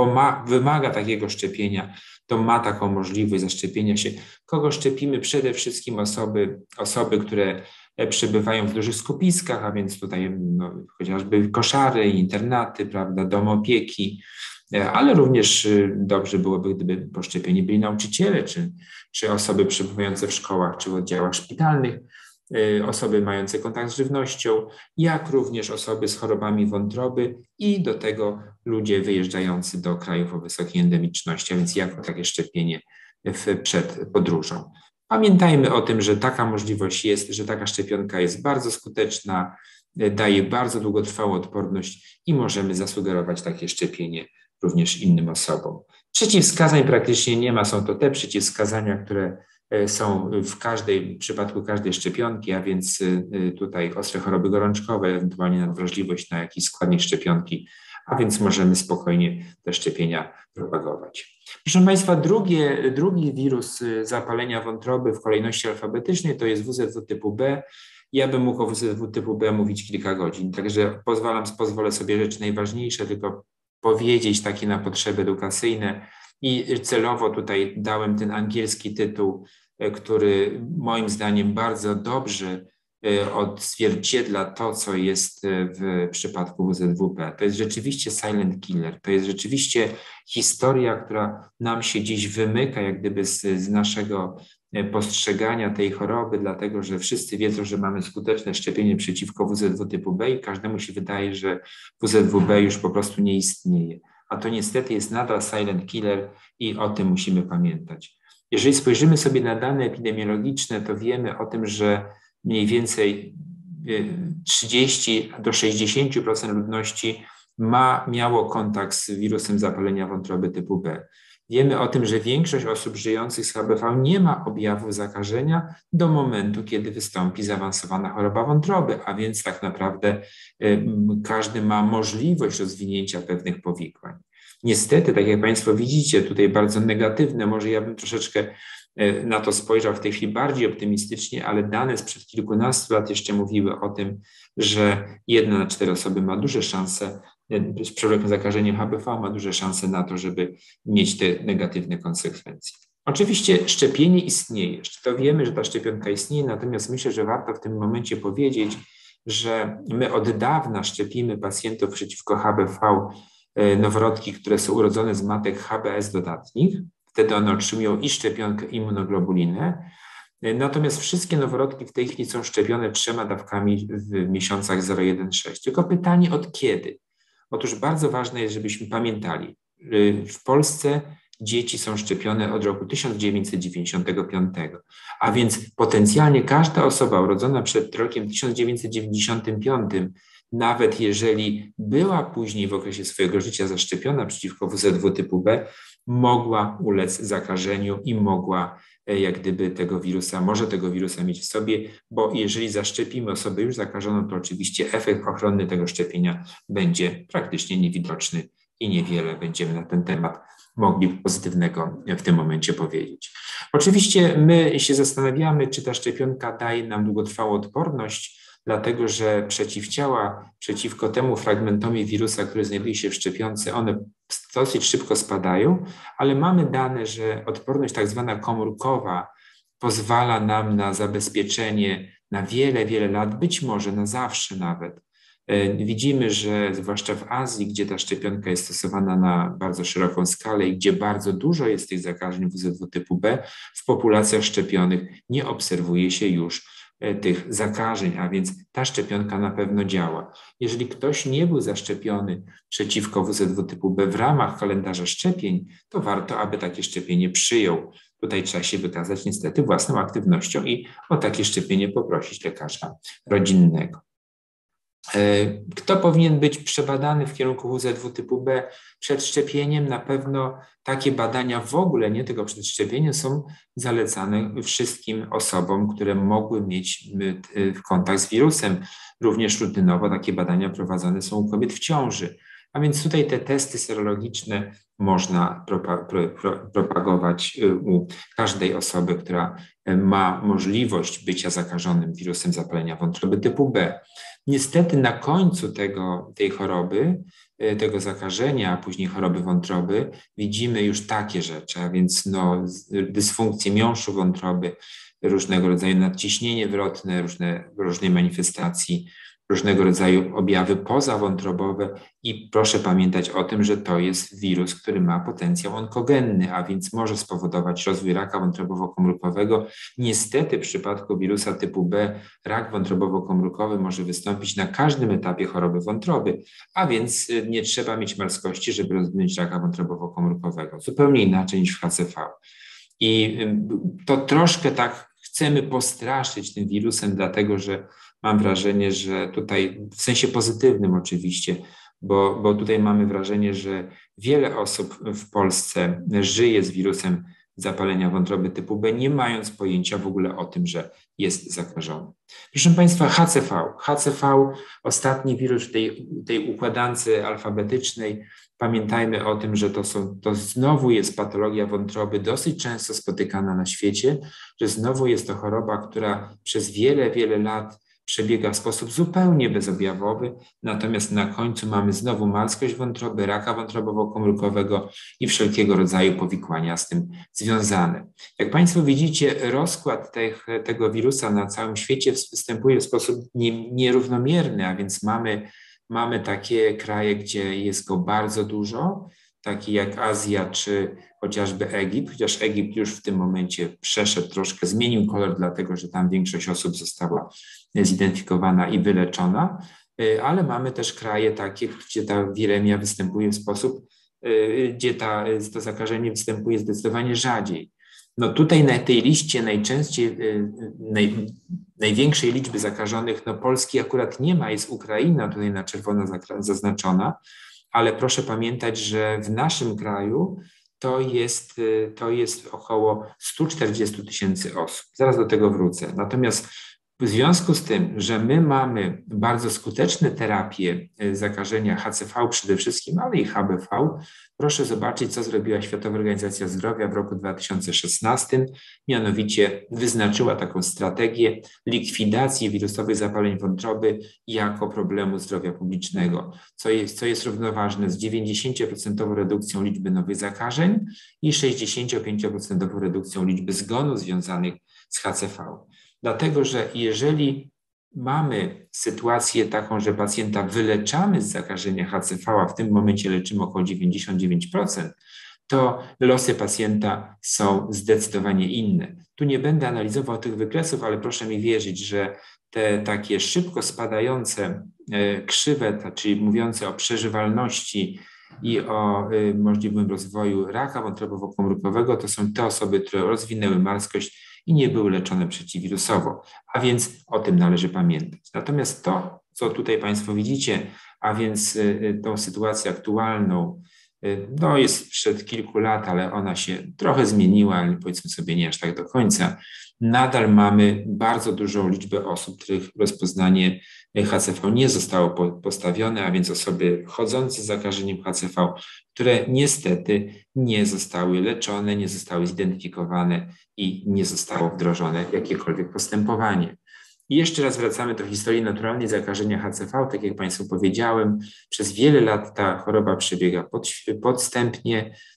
wymaga takiego szczepienia, to ma taką możliwość zaszczepienia się. Kogo szczepimy? Przede wszystkim osoby, osoby, które przebywają w dużych skupiskach, a więc tutaj no, chociażby koszary, internaty, prawda, dom opieki, ale również dobrze byłoby, gdyby poszczepieni byli nauczyciele, czy, czy osoby przebywające w szkołach, czy w oddziałach szpitalnych, osoby mające kontakt z żywnością, jak również osoby z chorobami wątroby i do tego ludzie wyjeżdżający do krajów o wysokiej endemiczności, a więc jako takie szczepienie w, przed podróżą. Pamiętajmy o tym, że taka możliwość jest, że taka szczepionka jest bardzo skuteczna, daje bardzo długotrwałą odporność i możemy zasugerować takie szczepienie również innym osobom. Przeciwwskazań praktycznie nie ma, są to te przeciwwskazania, które są w każdej, w przypadku każdej szczepionki, a więc tutaj ostre choroby gorączkowe, ewentualnie nadwrażliwość na jakiś składnik szczepionki, a więc możemy spokojnie te szczepienia propagować. Proszę Państwa, drugie, drugi wirus zapalenia wątroby w kolejności alfabetycznej to jest W Z W typu B. Ja bym mógł o W Z W typu B mówić kilka godzin, także pozwalam, pozwolę sobie rzeczy najważniejsze tylko powiedzieć takie na potrzeby edukacyjne i celowo tutaj dałem ten angielski tytuł, który moim zdaniem bardzo dobrze odzwierciedla to, co jest w przypadku W Z W B. To jest rzeczywiście silent killer, to jest rzeczywiście historia, która nam się dziś wymyka jak gdyby z, z naszego postrzegania tej choroby, dlatego że wszyscy wiedzą, że mamy skuteczne szczepienie przeciwko W Z W typu B i każdemu się wydaje, że W Z W B już po prostu nie istnieje. A to niestety jest nadal silent killer i o tym musimy pamiętać. Jeżeli spojrzymy sobie na dane epidemiologiczne, to wiemy o tym, że mniej więcej trzydzieści do sześćdziesięciu procent ludności ma, miało kontakt z wirusem zapalenia wątroby typu B. Wiemy o tym, że większość osób żyjących z H B V nie ma objawów zakażenia do momentu, kiedy wystąpi zaawansowana choroba wątroby, a więc tak naprawdę y, każdy ma możliwość rozwinięcia pewnych powikłań. Niestety, tak jak Państwo widzicie, tutaj bardzo negatywne, może ja bym troszeczkę na to spojrzał w tej chwili bardziej optymistycznie, ale dane sprzed kilkunastu lat jeszcze mówiły o tym, że jedna na cztery osoby ma duże szanse, z przewlekłym zakażeniem H B V ma duże szanse na to, żeby mieć te negatywne konsekwencje. Oczywiście szczepienie istnieje, to wiemy, że ta szczepionka istnieje, natomiast myślę, że warto w tym momencie powiedzieć, że my od dawna szczepimy pacjentów przeciwko H B V noworodki, które są urodzone z matek H B S dodatnich. Wtedy one otrzymują i szczepionkę, i immunoglobulinę. Natomiast wszystkie noworodki w tej chwili są szczepione trzema dawkami w miesiącach zero jeden sześć. Tylko pytanie od kiedy? Otóż bardzo ważne jest, żebyśmy pamiętali, w Polsce dzieci są szczepione od roku tysiąc dziewięćset dziewięćdziesiątego piątego, a więc potencjalnie każda osoba urodzona przed rokiem tysiąc dziewięćset dziewięćdziesiątym piątym, nawet jeżeli była później w okresie swojego życia zaszczepiona przeciwko W Z W typu B, mogła ulec zakażeniu i mogła jak gdyby tego wirusa, może tego wirusa mieć w sobie, bo jeżeli zaszczepimy osobę już zakażoną, to oczywiście efekt ochronny tego szczepienia będzie praktycznie niewidoczny i niewiele będziemy na ten temat mogli pozytywnego w tym momencie powiedzieć. Oczywiście my się zastanawiamy, czy ta szczepionka daje nam długotrwałą odporność, dlatego że przeciwciała przeciwko temu fragmentowi wirusa, który znajduje się w szczepionce, one dosyć szybko spadają, ale mamy dane, że odporność tak zwana komórkowa pozwala nam na zabezpieczenie na wiele, wiele lat, być może na zawsze nawet, Widzimy, że zwłaszcza w Azji, gdzie ta szczepionka jest stosowana na bardzo szeroką skalę i gdzie bardzo dużo jest tych zakażeń W Z W typu B, w populacjach szczepionych nie obserwuje się już tych zakażeń, a więc ta szczepionka na pewno działa. Jeżeli ktoś nie był zaszczepiony przeciwko W Z W typu B w ramach kalendarza szczepień, to warto, aby takie szczepienie przyjął. Tutaj trzeba się wykazać niestety własną aktywnością i o takie szczepienie poprosić lekarza rodzinnego. Kto powinien być przebadany w kierunku W Z W typu B przed szczepieniem? Na pewno takie badania w ogóle, nie tylko przed szczepieniem, są zalecane wszystkim osobom, które mogły mieć kontakt z wirusem. Również rutynowo takie badania prowadzone są u kobiet w ciąży. A więc tutaj te testy serologiczne można propagować u każdej osoby, która ma możliwość bycia zakażonym wirusem zapalenia wątroby typu B. Niestety na końcu tego, tej choroby, tego zakażenia, a później choroby wątroby widzimy już takie rzeczy, a więc no, dysfunkcje miąższu wątroby, różnego rodzaju nadciśnienie wrotne, różne, różnej manifestacji, różnego rodzaju objawy pozawątrobowe i proszę pamiętać o tym, że to jest wirus, który ma potencjał onkogenny, a więc może spowodować rozwój raka wątrobowo-komórkowego. Niestety w przypadku wirusa typu B rak wątrobowo-komórkowy może wystąpić na każdym etapie choroby wątroby, a więc nie trzeba mieć marskości, żeby rozwinąć raka wątrobowo-komórkowego. Zupełnie inaczej niż w H C V. I to troszkę tak chcemy postraszyć tym wirusem, dlatego że mam wrażenie, że tutaj, w sensie pozytywnym oczywiście, bo, bo tutaj mamy wrażenie, że wiele osób w Polsce żyje z wirusem zapalenia wątroby typu B, nie mając pojęcia w ogóle o tym, że jest zakażony. Proszę Państwa, H C V. H C V, ostatni wirus w tej, tej układance alfabetycznej. Pamiętajmy o tym, że to, są, to znowu jest patologia wątroby dosyć często spotykana na świecie, że znowu jest to choroba, która przez wiele, wiele lat przebiega w sposób zupełnie bezobjawowy, natomiast na końcu mamy znowu marskość wątroby, raka wątrobowo-komórkowego i wszelkiego rodzaju powikłania z tym związane. Jak Państwo widzicie, rozkład tych, tego wirusa na całym świecie występuje w sposób nie, nierównomierny, a więc mamy, mamy takie kraje, gdzie jest go bardzo dużo, takie jak Azja czy chociażby Egipt, chociaż Egipt już w tym momencie przeszedł troszkę, zmienił kolor, dlatego że tam większość osób została zidentyfikowana i wyleczona, ale mamy też kraje takie, gdzie ta wiremia występuje w sposób, gdzie ta, to zakażenie występuje zdecydowanie rzadziej. No tutaj na tej liście najczęściej, naj, największej liczby zakażonych, no Polski akurat nie ma, jest Ukraina tutaj na czerwono zaznaczona, ale proszę pamiętać, że w naszym kraju to jest, to jest około sto czterdzieści tysięcy osób. Zaraz do tego wrócę. Natomiast w związku z tym, że my mamy bardzo skuteczne terapie zakażenia H C V przede wszystkim, ale i H B V, proszę zobaczyć, co zrobiła Światowa Organizacja Zdrowia w roku dwa tysiące szesnastym. Mianowicie wyznaczyła taką strategię likwidacji wirusowych zapaleń wątroby jako problemu zdrowia publicznego, co jest, co jest równoważne z dziewięćdziesięcioprocentową redukcją liczby nowych zakażeń i sześćdziesięciopięcioprocentową redukcją liczby zgonów związanych z H C V. Dlatego, że jeżeli mamy sytuację taką, że pacjenta wyleczamy z zakażenia H C V, a w tym momencie leczymy około dziewięćdziesiąt dziewięć procent, to losy pacjenta są zdecydowanie inne. Tu nie będę analizował tych wykresów, ale proszę mi wierzyć, że te takie szybko spadające krzywe, czyli mówiące o przeżywalności i o możliwym rozwoju raka wątrobowo-komórkowego, to są te osoby, które rozwinęły marskość i nie były leczone przeciwwirusowo, a więc o tym należy pamiętać. Natomiast to, co tutaj Państwo widzicie, a więc tą sytuację aktualną, no jest sprzed kilku lat, ale ona się trochę zmieniła, ale powiedzmy sobie nie aż tak do końca. Nadal mamy bardzo dużą liczbę osób, których rozpoznanie H C V nie zostało postawione, a więc osoby chodzące z zakażeniem H C V, które niestety nie zostały leczone, nie zostały zidentyfikowane i nie zostało wdrożone jakiekolwiek postępowanie. I jeszcze raz wracamy do historii naturalnej zakażenia H C V. Tak jak Państwu powiedziałem, przez wiele lat ta choroba przebiega pod, podstępnie.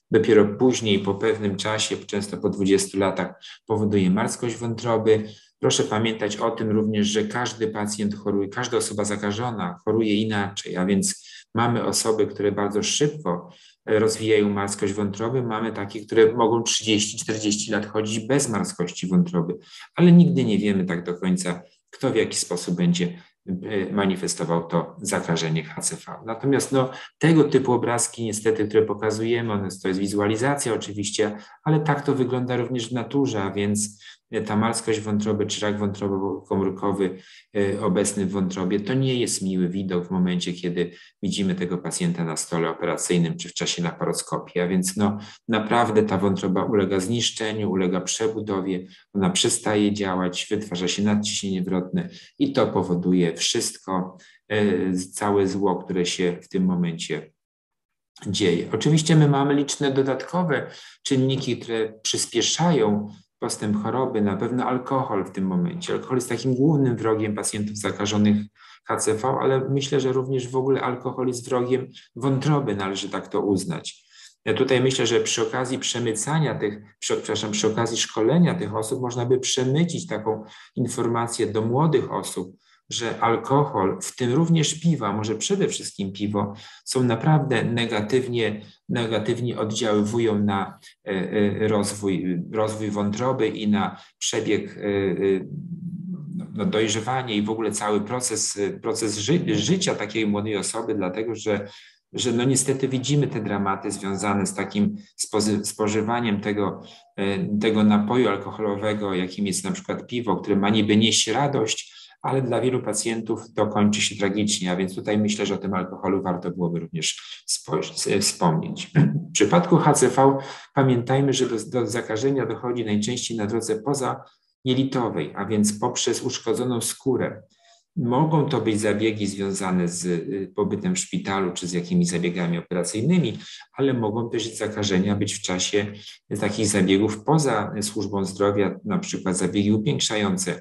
dopiero później, po pewnym czasie, często po dwudziestu latach, powoduje marskość wątroby. Proszę pamiętać o tym również, że każdy pacjent choruje, każda osoba zakażona choruje inaczej, a więc mamy osoby, które bardzo szybko rozwijają marskość wątroby, mamy takie, które mogą trzydzieści czterdzieści lat chodzić bez marskości wątroby, ale nigdy nie wiemy tak do końca, kto w jaki sposób będzie manifestował to zakażenie H C V. Natomiast no, tego typu obrazki niestety, które pokazujemy, one, to jest wizualizacja oczywiście, ale tak to wygląda również w naturze, a więc ta marskość wątroby czy rak wątrobowo-komórkowy obecny w wątrobie to nie jest miły widok w momencie, kiedy widzimy tego pacjenta na stole operacyjnym czy w czasie laparoskopii, a więc no, naprawdę ta wątroba ulega zniszczeniu, ulega przebudowie, ona przestaje działać, wytwarza się nadciśnienie wrotne i to powoduje wszystko, całe zło, które się w tym momencie dzieje. Oczywiście my mamy liczne dodatkowe czynniki, które przyspieszają postęp choroby, na pewno alkohol w tym momencie. Alkohol jest takim głównym wrogiem pacjentów zakażonych H C V, ale myślę, że również w ogóle alkohol jest wrogiem wątroby, należy tak to uznać. Ja tutaj myślę, że przy okazji przemycania tych, przy, przepraszam, przy okazji szkolenia tych osób można by przemycić taką informację do młodych osób, że alkohol, w tym również piwa, może przede wszystkim piwo, są naprawdę negatywnie, negatywnie oddziaływują na rozwój, rozwój wątroby i na przebieg, no, dojrzewanie i w ogóle cały proces, proces ży, życia takiej młodej osoby, dlatego że że no niestety widzimy te dramaty związane z takim spożywaniem tego, tego napoju alkoholowego, jakim jest na przykład piwo, które ma niby nieść radość, ale dla wielu pacjentów to kończy się tragicznie, a więc tutaj myślę, że o tym alkoholu warto byłoby również wspomnieć. W przypadku H C V pamiętajmy, że do, do zakażenia dochodzi najczęściej na drodze pozanielitowej, a więc poprzez uszkodzoną skórę. Mogą to być zabiegi związane z pobytem w szpitalu czy z jakimiś zabiegami operacyjnymi, ale mogą też zakażenia być w czasie takich zabiegów poza służbą zdrowia, na przykład zabiegi upiększające,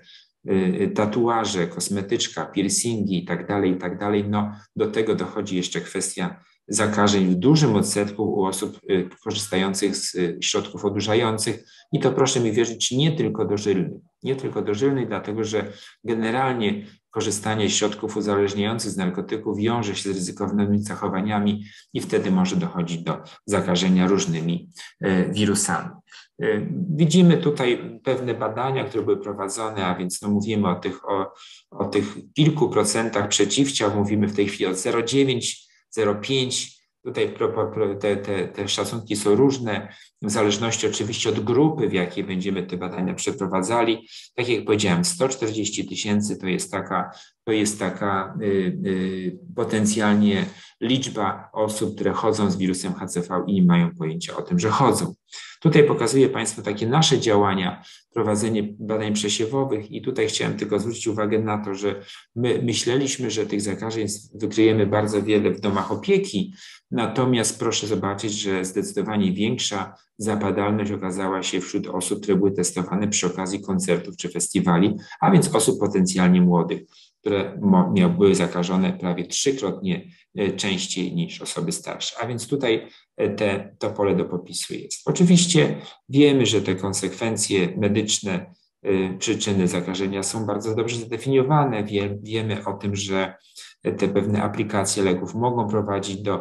tatuaże, kosmetyczka, piercingi i tak dalej, i tak dalej. No, do tego dochodzi jeszcze kwestia zakażeń w dużym odsetku u osób korzystających z środków odurzających i to proszę mi wierzyć nie tylko dożylnych, nie tylko dożylnych, dlatego że generalnie korzystanie z środków uzależniających z narkotyków wiąże się z ryzykownymi zachowaniami i wtedy może dochodzić do zakażenia różnymi wirusami. Widzimy tutaj pewne badania, które były prowadzone, a więc no mówimy o tych, o, o tych kilku procentach przeciwciał, mówimy w tej chwili o zero przecinek dziewięć, zero przecinek pięć. Tutaj te, te, te szacunki są różne, w zależności oczywiście od grupy, w jakiej będziemy te badania przeprowadzali. Tak jak powiedziałem, sto czterdzieści tysięcy to jest taka, to jest taka y, y, potencjalnie liczba osób, które chodzą z wirusem H C V i nie mają pojęcia o tym, że chodzą. Tutaj pokazuję Państwu takie nasze działania, prowadzenie badań przesiewowych i tutaj chciałem tylko zwrócić uwagę na to, że my myśleliśmy, że tych zakażeń wykryjemy bardzo wiele w domach opieki, natomiast proszę zobaczyć, że zdecydowanie większa zapadalność okazała się wśród osób, które były testowane przy okazji koncertów czy festiwali, a więc osób potencjalnie młodych, które były zakażone prawie trzykrotnie częściej niż osoby starsze. A więc tutaj te, to pole do popisu jest. Oczywiście wiemy, że te konsekwencje medyczne, przyczyny zakażenia są bardzo dobrze zdefiniowane. Wie, wiemy o tym, że te pewne aplikacje leków mogą prowadzić do,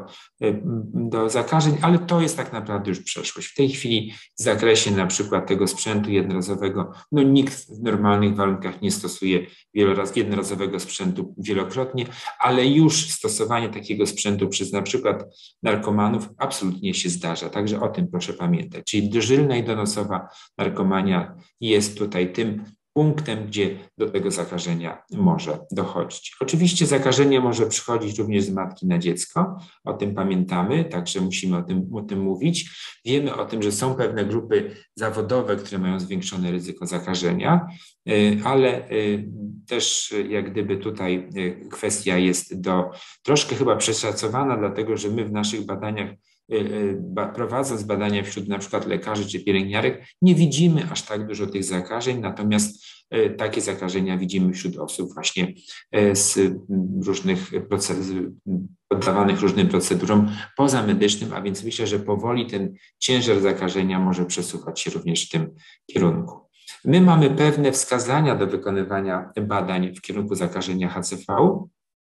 do zakażeń, ale to jest tak naprawdę już przeszłość. W tej chwili w zakresie na przykład tego sprzętu jednorazowego, no nikt w normalnych warunkach nie stosuje wieloraz, jednorazowego sprzętu wielokrotnie, ale już stosowanie takiego sprzętu przez na przykład narkomanów absolutnie się zdarza. Także o tym proszę pamiętać. Czyli dożylna i donosowa narkomania jest tutaj tym punktem, gdzie do tego zakażenia może dochodzić. Oczywiście zakażenie może przychodzić również z matki na dziecko, o tym pamiętamy, także musimy o tym, o tym mówić. Wiemy o tym, że są pewne grupy zawodowe, które mają zwiększone ryzyko zakażenia, ale też jak gdyby tutaj kwestia jest do troszkę chyba przeszacowana, dlatego że my w naszych badaniach prowadząc badania wśród na przykład lekarzy czy pielęgniarek, nie widzimy aż tak dużo tych zakażeń, natomiast takie zakażenia widzimy wśród osób właśnie z różnych poddawanych różnym procedurom pozamedycznym, a więc myślę, że powoli ten ciężar zakażenia może przesuwać się również w tym kierunku. My mamy pewne wskazania do wykonywania badań w kierunku zakażenia H C V,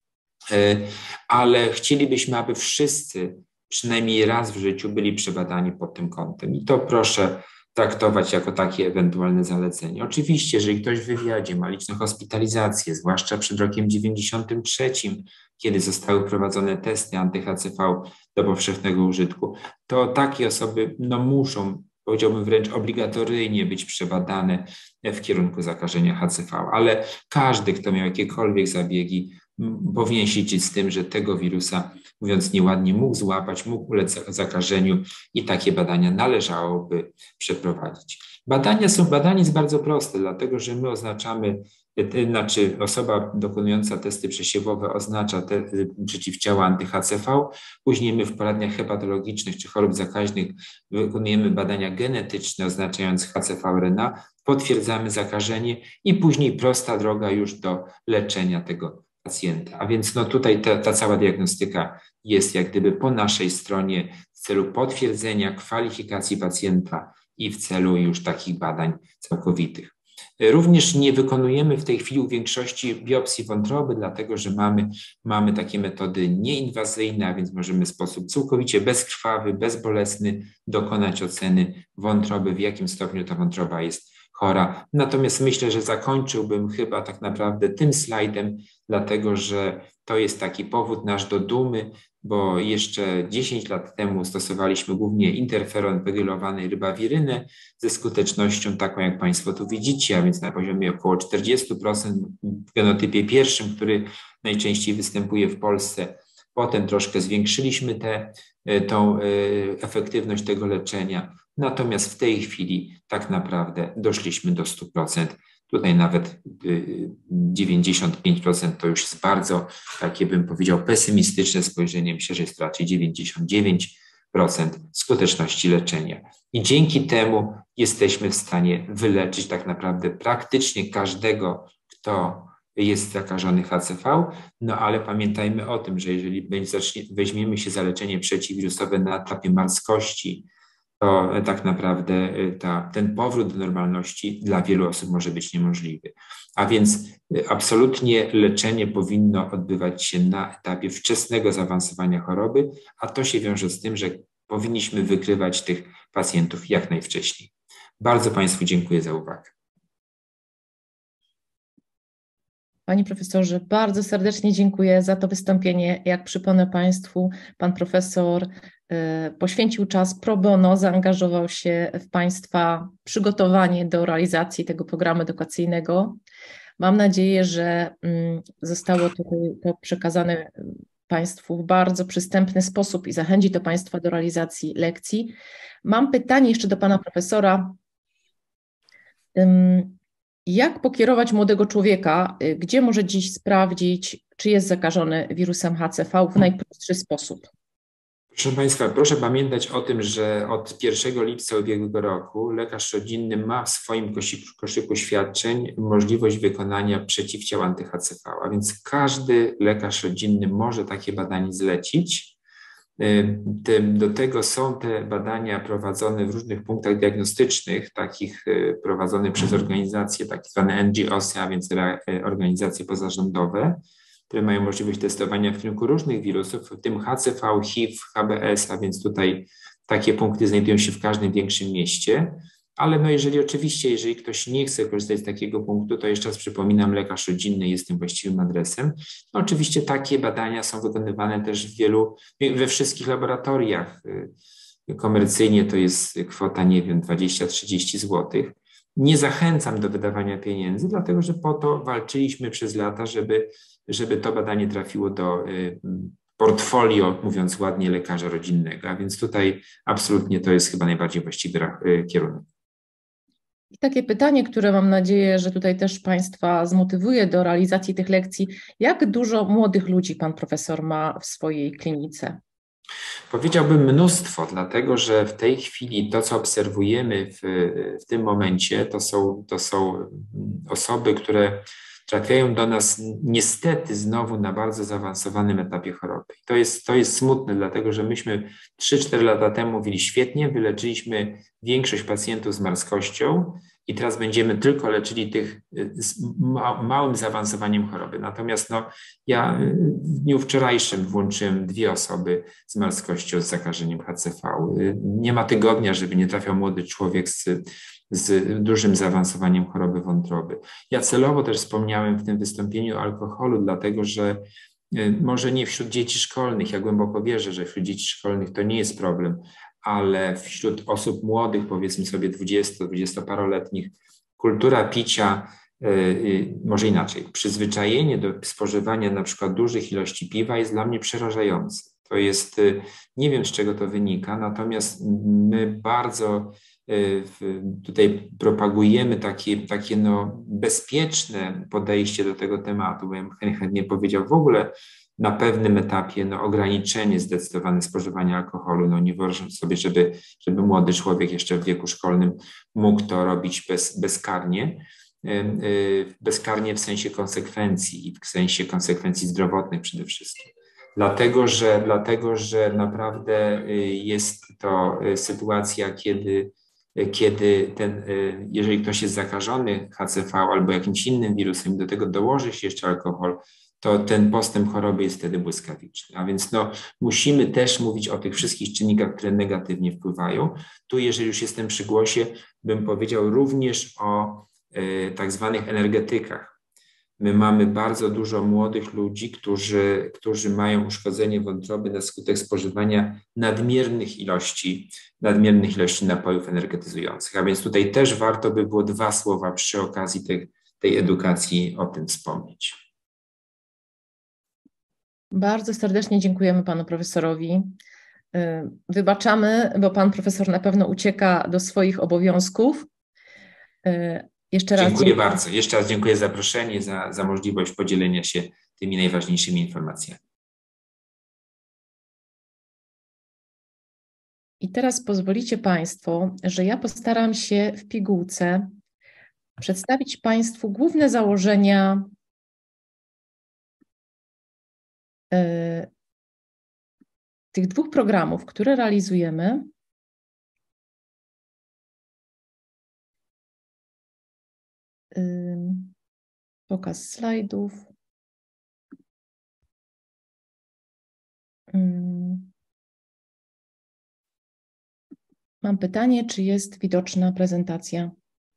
ale chcielibyśmy, aby wszyscy przynajmniej raz w życiu byli przebadani pod tym kątem. I to proszę traktować jako takie ewentualne zalecenie. Oczywiście, jeżeli ktoś w wywiadzie ma liczne hospitalizacje, zwłaszcza przed rokiem dziewięćdziesiątym trzecim, kiedy zostały wprowadzone testy anty-H C V do powszechnego użytku, to takie osoby no, muszą, powiedziałbym wręcz obligatoryjnie być przebadane w kierunku zakażenia H C V, ale każdy, kto miał jakiekolwiek zabiegi, powinien się liczyć z tym, że tego wirusa, mówiąc nieładnie, mógł złapać, mógł ulec zakażeniu i takie badania należałoby przeprowadzić. Badania są, badanie jest bardzo proste, dlatego że my oznaczamy, znaczy osoba dokonująca testy przesiewowe oznacza te przeciwciała anty-H C V, później my w poradniach hepatologicznych czy chorób zakaźnych wykonujemy badania genetyczne oznaczając H C V R N A, potwierdzamy zakażenie i później prosta droga już do leczenia tego pacjenta. A więc no tutaj ta, ta cała diagnostyka jest jak gdyby po naszej stronie w celu potwierdzenia kwalifikacji pacjenta i w celu już takich badań całkowitych. Również nie wykonujemy w tej chwili u większości biopsji wątroby, dlatego że mamy, mamy takie metody nieinwazyjne, a więc możemy w sposób całkowicie bezkrwawy, bezbolesny dokonać oceny wątroby, w jakim stopniu ta wątroba jest chora. Natomiast myślę, że zakończyłbym chyba tak naprawdę tym slajdem, dlatego że to jest taki powód nasz do dumy, bo jeszcze dziesięć lat temu stosowaliśmy głównie interferon pegylowany rybawirynę ze skutecznością taką, jak Państwo tu widzicie, a więc na poziomie około czterdzieści procent w genotypie pierwszym, który najczęściej występuje w Polsce. Potem troszkę zwiększyliśmy tę tą efektywność tego leczenia. Natomiast w tej chwili tak naprawdę doszliśmy do stu procent. Tutaj nawet dziewięćdziesiąt pięć procent to już jest bardzo, takie bym powiedział, pesymistyczne spojrzenie. Myślę, że jest raczej dziewięćdziesiąt dziewięć procent skuteczności leczenia. I dzięki temu jesteśmy w stanie wyleczyć tak naprawdę praktycznie każdego, kto jest zakażony H C V, no ale pamiętajmy o tym, że jeżeli weźmiemy się za leczenie przeciwwirusowe na etapie marskości, to tak naprawdę ta, ten powrót do normalności dla wielu osób może być niemożliwy. A więc absolutnie leczenie powinno odbywać się na etapie wczesnego zaawansowania choroby, a to się wiąże z tym, że powinniśmy wykrywać tych pacjentów jak najwcześniej. Bardzo Państwu dziękuję za uwagę. Panie profesorze, bardzo serdecznie dziękuję za to wystąpienie. Jak przypomnę Państwu, pan profesor y, poświęcił czas pro bono, zaangażował się w Państwa przygotowanie do realizacji tego programu edukacyjnego. Mam nadzieję, że y, zostało to, to przekazane Państwu w bardzo przystępny sposób i zachęci to Państwa do realizacji lekcji. Mam pytanie jeszcze do pana profesora. Y, Jak pokierować młodego człowieka, gdzie może dziś sprawdzić, czy jest zakażony wirusem H C V w najprostszy sposób? Proszę Państwa, proszę pamiętać o tym, że od pierwszego lipca ubiegłego roku lekarz rodzinny ma w swoim koszyku świadczeń możliwość wykonania przeciwciał anty-H C V, a więc każdy lekarz rodzinny może takie badanie zlecić. Do tego są te badania prowadzone w różnych punktach diagnostycznych, takich prowadzonych przez organizacje, tak zwane N G O S, a więc organizacje pozarządowe, które mają możliwość testowania w kierunku różnych wirusów, w tym H C V, H I V, H B S, a więc tutaj takie punkty znajdują się w każdym większym mieście. Ale no jeżeli oczywiście, jeżeli ktoś nie chce korzystać z takiego punktu, to jeszcze raz przypominam, lekarz rodzinny jest tym właściwym adresem. No oczywiście takie badania są wykonywane też w wielu, we wszystkich laboratoriach. Komercyjnie to jest kwota, nie wiem, dwadzieścia trzydzieści złotych. Nie zachęcam do wydawania pieniędzy, dlatego że po to walczyliśmy przez lata, żeby, żeby to badanie trafiło do portfolio, mówiąc ładnie, lekarza rodzinnego. A więc tutaj absolutnie to jest chyba najbardziej właściwy kierunek. I takie pytanie, które mam nadzieję, że tutaj też Państwa zmotywuje do realizacji tych lekcji. Jak dużo młodych ludzi Pan profesor ma w swojej klinice? Powiedziałbym mnóstwo, dlatego że w tej chwili to, co obserwujemy w, w tym momencie, to są, to są osoby, które trafiają do nas niestety znowu na bardzo zaawansowanym etapie choroby. To jest, to jest smutne, dlatego że myśmy trzy cztery lata temu mówili świetnie, wyleczyliśmy większość pacjentów z marskością i teraz będziemy tylko leczyli tych z ma, małym zaawansowaniem choroby. Natomiast no, ja w dniu wczorajszym włączyłem dwie osoby z marskością, z zakażeniem H C V. Nie ma tygodnia, żeby nie trafiał młody człowiek z z dużym zaawansowaniem choroby wątroby. Ja celowo też wspomniałem w tym wystąpieniu o alkoholu, dlatego że może nie wśród dzieci szkolnych, ja głęboko wierzę, że wśród dzieci szkolnych to nie jest problem, ale wśród osób młodych, powiedzmy sobie dwudziesto-, dwudziestoparoletnich, kultura picia, może inaczej, przyzwyczajenie do spożywania na przykład dużych ilości piwa jest dla mnie przerażające. To jest, nie wiem z czego to wynika, natomiast my bardzo tutaj propagujemy takie, takie no bezpieczne podejście do tego tematu, bo ja bym chętnie powiedział w ogóle na pewnym etapie no, ograniczenie zdecydowane spożywania alkoholu. No, nie wyobrażam sobie, żeby, żeby młody człowiek jeszcze w wieku szkolnym mógł to robić bez, bezkarnie. Bezkarnie w sensie konsekwencji i w sensie konsekwencji zdrowotnych przede wszystkim. Dlatego że, dlatego, że naprawdę jest to sytuacja, kiedy kiedy ten, jeżeli ktoś jest zakażony H C V albo jakimś innym wirusem i do tego dołoży się jeszcze alkohol, to ten postęp choroby jest wtedy błyskawiczny. A więc no, musimy też mówić o tych wszystkich czynnikach, które negatywnie wpływają. Tu, jeżeli już jestem przy głosie, bym powiedział również o y, tak zwanych energetykach. My mamy bardzo dużo młodych ludzi, którzy, którzy mają uszkodzenie wątroby na skutek spożywania nadmiernych ilości, nadmiernych ilości napojów energetyzujących. A więc tutaj też warto by było dwa słowa przy okazji tej, tej edukacji o tym wspomnieć. Bardzo serdecznie dziękujemy panu profesorowi. Wybaczamy, bo pan profesor na pewno ucieka do swoich obowiązków. Jeszcze raz dziękuję, dziękuję bardzo. Jeszcze raz dziękuję za zaproszenie, za, za możliwość podzielenia się tymi najważniejszymi informacjami. I teraz pozwolicie państwo, że ja postaram się w pigułce przedstawić państwu główne założenia y, tych dwóch programów, które realizujemy. Pokaz slajdów. Mam pytanie, czy jest widoczna prezentacja?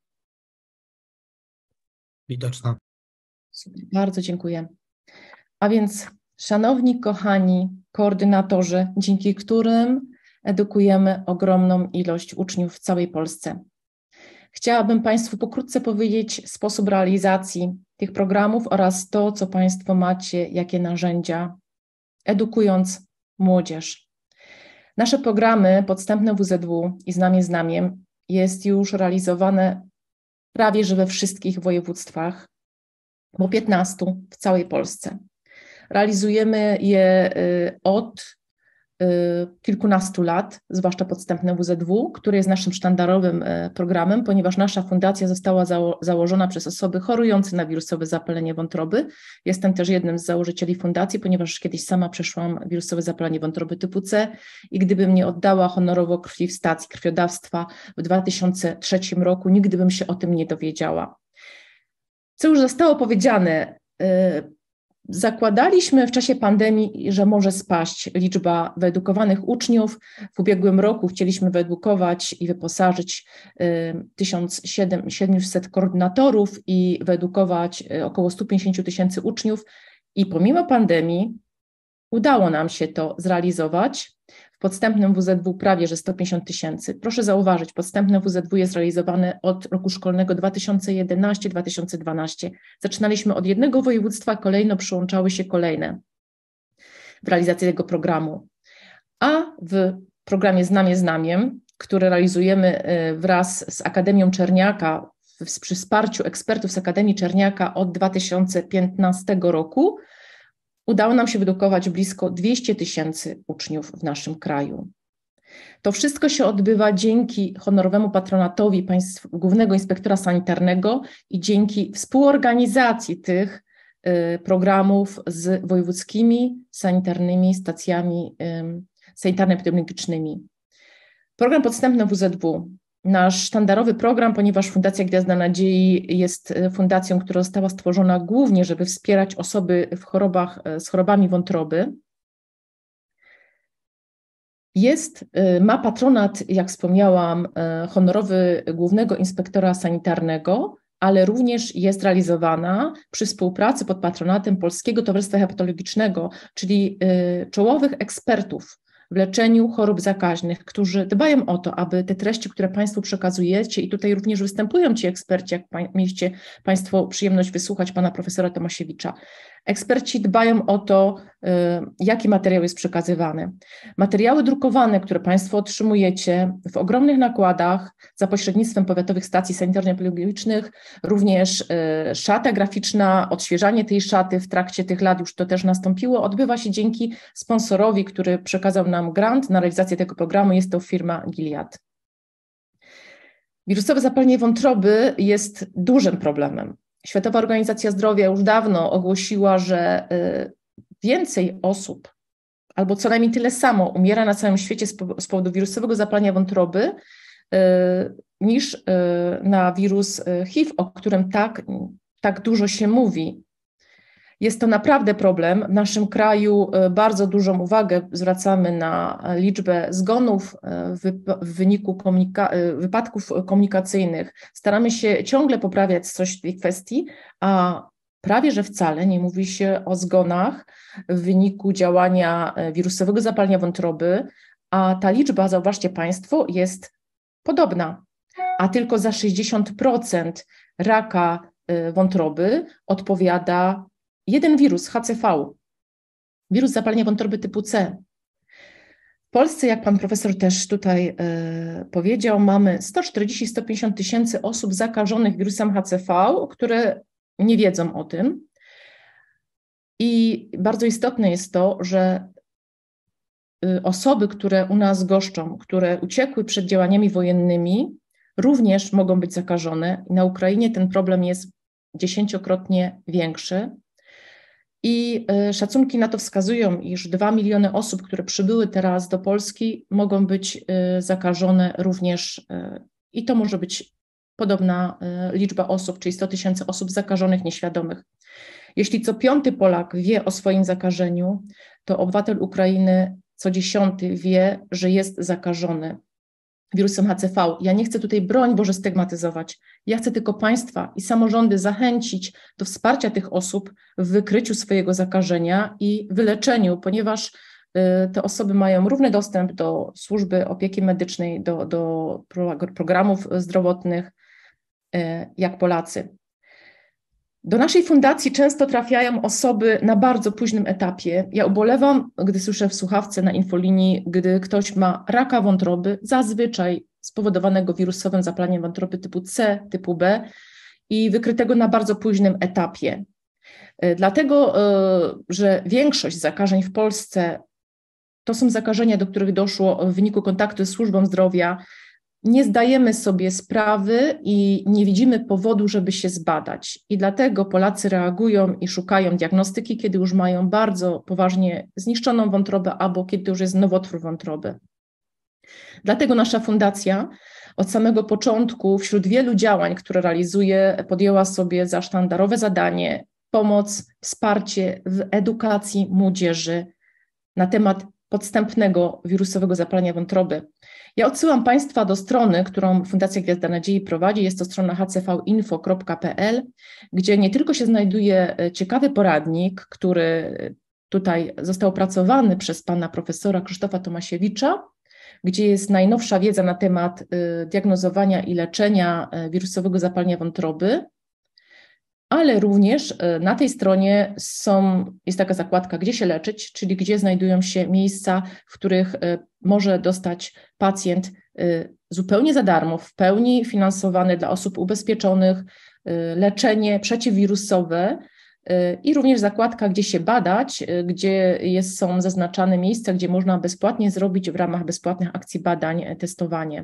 Widoczna. Super, bardzo dziękuję. A więc, szanowni, kochani koordynatorzy, dzięki którym edukujemy ogromną ilość uczniów w całej Polsce. Chciałabym państwu pokrótce powiedzieć sposób realizacji tych programów oraz to, co państwo macie, jakie narzędzia, edukując młodzież. Nasze programy Podstępne W Z W i Znamie Znamiem jest już realizowane prawie że we wszystkich województwach, bo piętnastu w całej Polsce. Realizujemy je od kilkunastu lat, zwłaszcza Podstępne W Z W, który jest naszym sztandarowym programem, ponieważ nasza fundacja została zało założona przez osoby chorujące na wirusowe zapalenie wątroby. Jestem też jednym z założycieli fundacji, ponieważ kiedyś sama przeszłam wirusowe zapalenie wątroby typu C i gdybym nie oddała honorowo krwi w stacji krwiodawstwa w dwa tysiące trzecim roku, nigdy bym się o tym nie dowiedziała. Co już zostało powiedziane, zakładaliśmy w czasie pandemii, że może spaść liczba wyedukowanych uczniów. W ubiegłym roku chcieliśmy wyedukować i wyposażyć tysiąc siedemset koordynatorów i wyedukować około sto pięćdziesiąt tysięcy uczniów i pomimo pandemii udało nam się to zrealizować. W Podstępnym W Z W prawie że sto pięćdziesiąt tysięcy. Proszę zauważyć, Podstępne W Z W jest realizowane od roku szkolnego dwa tysiące jedenasty do dwa tysiące dwunastego. Zaczynaliśmy od jednego województwa, kolejno przyłączały się kolejne w realizacji tego programu. A w programie Znamie Znamiem, który realizujemy wraz z Akademią Czerniaka, przy wsparciu ekspertów z Akademii Czerniaka od dwa tysiące piętnastego roku, udało nam się wyedukować blisko dwieście tysięcy uczniów w naszym kraju. To wszystko się odbywa dzięki honorowemu patronatowi państw, Głównego Inspektora Sanitarnego i dzięki współorganizacji tych y, programów z wojewódzkimi sanitarnymi stacjami y, sanitarno-epidemiologicznymi. Program podstępny W Z W, nasz sztandarowy program, ponieważ Fundacja Gwiazda Nadziei jest fundacją, która została stworzona głównie, żeby wspierać osoby w chorobach, z chorobami wątroby. Jest, ma patronat, jak wspomniałam, honorowy Głównego Inspektora Sanitarnego, ale również jest realizowana przy współpracy pod patronatem Polskiego Towarzystwa Hepatologicznego, czyli czołowych ekspertów w leczeniu chorób zakaźnych, którzy dbają o to, aby te treści, które Państwu przekazujecie, i tutaj również występują ci eksperci, jak pa, mieliście Państwo przyjemność wysłuchać pana profesora Tomasiewicza. Eksperci dbają o to, y, jaki materiał jest przekazywany. Materiały drukowane, które Państwo otrzymujecie w ogromnych nakładach za pośrednictwem powiatowych stacji sanitarno-epidemiologicznych, również y, szata graficzna, odświeżanie tej szaty w trakcie tych lat już to też nastąpiło, odbywa się dzięki sponsorowi, który przekazał nam grant na realizację tego programu, jest to firma Gilead. Wirusowe zapalenie wątroby jest dużym problemem. Światowa Organizacja Zdrowia już dawno ogłosiła, że więcej osób, albo co najmniej tyle samo, umiera na całym świecie z powodu wirusowego zapalenia wątroby niż na wirus H I V, o którym tak, tak dużo się mówi. Jest to naprawdę problem. W naszym kraju bardzo dużą uwagę zwracamy na liczbę zgonów w wyniku komunika- wypadków komunikacyjnych. Staramy się ciągle poprawiać coś w tej kwestii, a prawie że wcale nie mówi się o zgonach w wyniku działania wirusowego zapalenia wątroby, a ta liczba, zauważcie Państwo, jest podobna, a tylko za sześćdziesiąt procent raka wątroby odpowiada jeden wirus, H C V, wirus zapalenia wątroby typu C. W Polsce, jak pan profesor też tutaj y, powiedział, mamy sto czterdzieści do stu pięćdziesięciu tysięcy osób zakażonych wirusem H C V, które nie wiedzą o tym. I bardzo istotne jest to, że y, osoby, które u nas goszczą, które uciekły przed działaniami wojennymi, również mogą być zakażone. Na Ukrainie ten problem jest dziesięciokrotnie większy. I szacunki na to wskazują, iż dwa miliony osób, które przybyły teraz do Polski, mogą być zakażone również, i to może być podobna liczba osób, czyli sto tysięcy osób zakażonych nieświadomych. Jeśli co piąty Polak wie o swoim zakażeniu, to obywatel Ukrainy co dziesiąty wie, że jest zakażony wirusem H C V. Ja nie chcę tutaj, broń Boże, stygmatyzować. Ja chcę tylko państwa i samorządy zachęcić do wsparcia tych osób w wykryciu swojego zakażenia i wyleczeniu, ponieważ y, te osoby mają równy dostęp do służby opieki medycznej, do, do pro, programów zdrowotnych, y, jak Polacy. Do naszej fundacji często trafiają osoby na bardzo późnym etapie. Ja ubolewam, gdy słyszę w słuchawce na infolinii, gdy ktoś ma raka wątroby, zazwyczaj spowodowanego wirusowym zapaleniem wątroby typu C, typu B i wykrytego na bardzo późnym etapie. Dlatego, że większość zakażeń w Polsce to są zakażenia, do których doszło w wyniku kontaktu z służbą zdrowia, nie zdajemy sobie sprawy i nie widzimy powodu, żeby się zbadać. I dlatego Polacy reagują i szukają diagnostyki, kiedy już mają bardzo poważnie zniszczoną wątrobę albo kiedy już jest nowotwór wątroby. Dlatego nasza fundacja od samego początku wśród wielu działań, które realizuje, podjęła sobie za sztandarowe zadanie pomoc, wsparcie w edukacji młodzieży na temat podstępnego wirusowego zapalenia wątroby. Ja odsyłam Państwa do strony, którą Fundacja Gwiazda Nadziei prowadzi. Jest to strona h c v info kropka p l, gdzie nie tylko się znajduje ciekawy poradnik, który tutaj został opracowany przez pana profesora Krzysztofa Tomasiewicza, gdzie jest najnowsza wiedza na temat diagnozowania i leczenia wirusowego zapalenia wątroby, ale również na tej stronie są, jest taka zakładka, gdzie się leczyć, czyli gdzie znajdują się miejsca, w których może dostać pacjent zupełnie za darmo, w pełni finansowane dla osób ubezpieczonych leczenie przeciwwirusowe i również zakładka Gdzie się badać, gdzie jest, są zaznaczane miejsca, gdzie można bezpłatnie zrobić w ramach bezpłatnych akcji badań testowanie.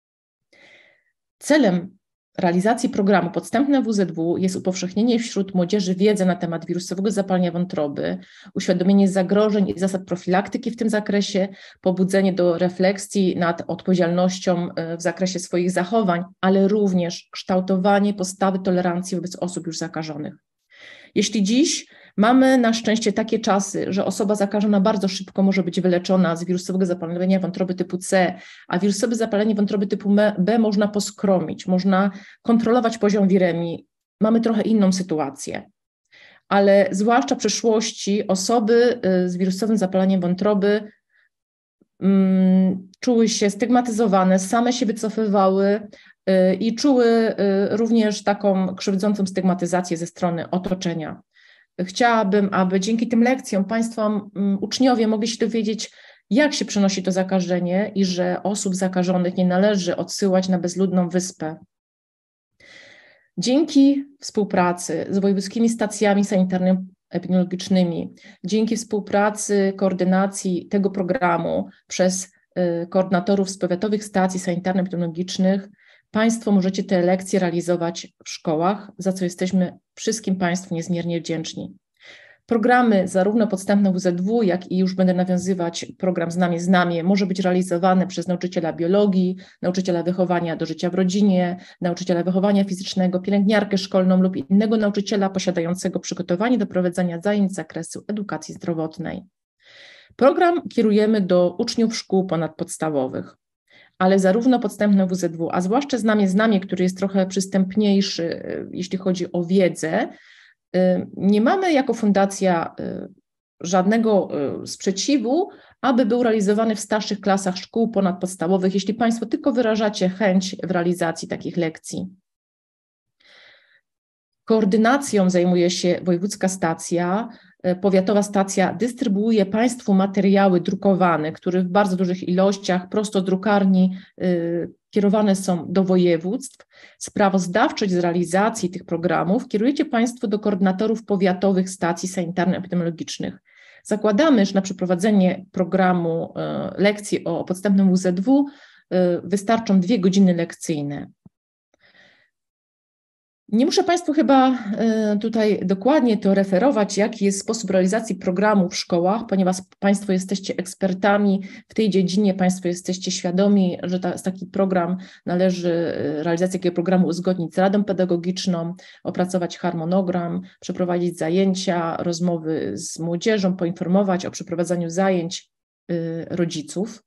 Celem realizacji programu Podstępne W Z W jest upowszechnienie wśród młodzieży wiedzy na temat wirusowego zapalenia wątroby, uświadomienie zagrożeń i zasad profilaktyki w tym zakresie, pobudzenie do refleksji nad odpowiedzialnością w zakresie swoich zachowań, ale również kształtowanie postawy tolerancji wobec osób już zakażonych. Jeśli dziś mamy na szczęście takie czasy, że osoba zakażona bardzo szybko może być wyleczona z wirusowego zapalenia wątroby typu C, a wirusowe zapalenie wątroby typu B można poskromić, można kontrolować poziom wiremii, mamy trochę inną sytuację. Ale zwłaszcza w przeszłości osoby z wirusowym zapaleniem wątroby um, czuły się stygmatyzowane, same się wycofywały y, i czuły y, również taką krzywdzącą stygmatyzację ze strony otoczenia. Chciałabym, aby dzięki tym lekcjom Państwo um, uczniowie mogli się dowiedzieć, jak się przenosi to zakażenie i że osób zakażonych nie należy odsyłać na bezludną wyspę. Dzięki współpracy z wojewódzkimi stacjami sanitarno-epidemiologicznymi, dzięki współpracy, koordynacji tego programu przez y, koordynatorów z powiatowych stacji sanitarno-epidemiologicznych, Państwo możecie te lekcje realizować w szkołach, za co jesteśmy wszystkim Państwu niezmiernie wdzięczni. Programy zarówno Podstępne W Z W, jak i już będę nawiązywać program Znamie Znamie, może być realizowany przez nauczyciela biologii, nauczyciela wychowania do życia w rodzinie, nauczyciela wychowania fizycznego, pielęgniarkę szkolną lub innego nauczyciela posiadającego przygotowanie do prowadzenia zajęć z zakresu edukacji zdrowotnej. Program kierujemy do uczniów szkół ponadpodstawowych, ale zarówno Podstępne W Z W, a zwłaszcza Znamie Znamie, który jest trochę przystępniejszy, jeśli chodzi o wiedzę, nie mamy jako fundacja żadnego sprzeciwu, aby był realizowany w starszych klasach szkół ponadpodstawowych, jeśli Państwo tylko wyrażacie chęć w realizacji takich lekcji. Koordynacją zajmuje się wojewódzka stacja, powiatowa stacja dystrybuuje Państwu materiały drukowane, które w bardzo dużych ilościach prosto z drukarni y, kierowane są do województw. Sprawozdawczość z realizacji tych programów kierujecie Państwo do koordynatorów powiatowych stacji sanitarno-epidemiologicznych. Zakładamy, że na przeprowadzenie programu y, lekcji o podstępnym W Z W y, wystarczą dwie godziny lekcyjne. Nie muszę Państwu chyba tutaj dokładnie to referować, jaki jest sposób realizacji programu w szkołach, ponieważ Państwo jesteście ekspertami w tej dziedzinie, Państwo jesteście świadomi, że ta, taki program należy, realizację takiego programu uzgodnić z Radą Pedagogiczną, opracować harmonogram, przeprowadzić zajęcia, rozmowy z młodzieżą, poinformować o przeprowadzaniu zajęć rodziców.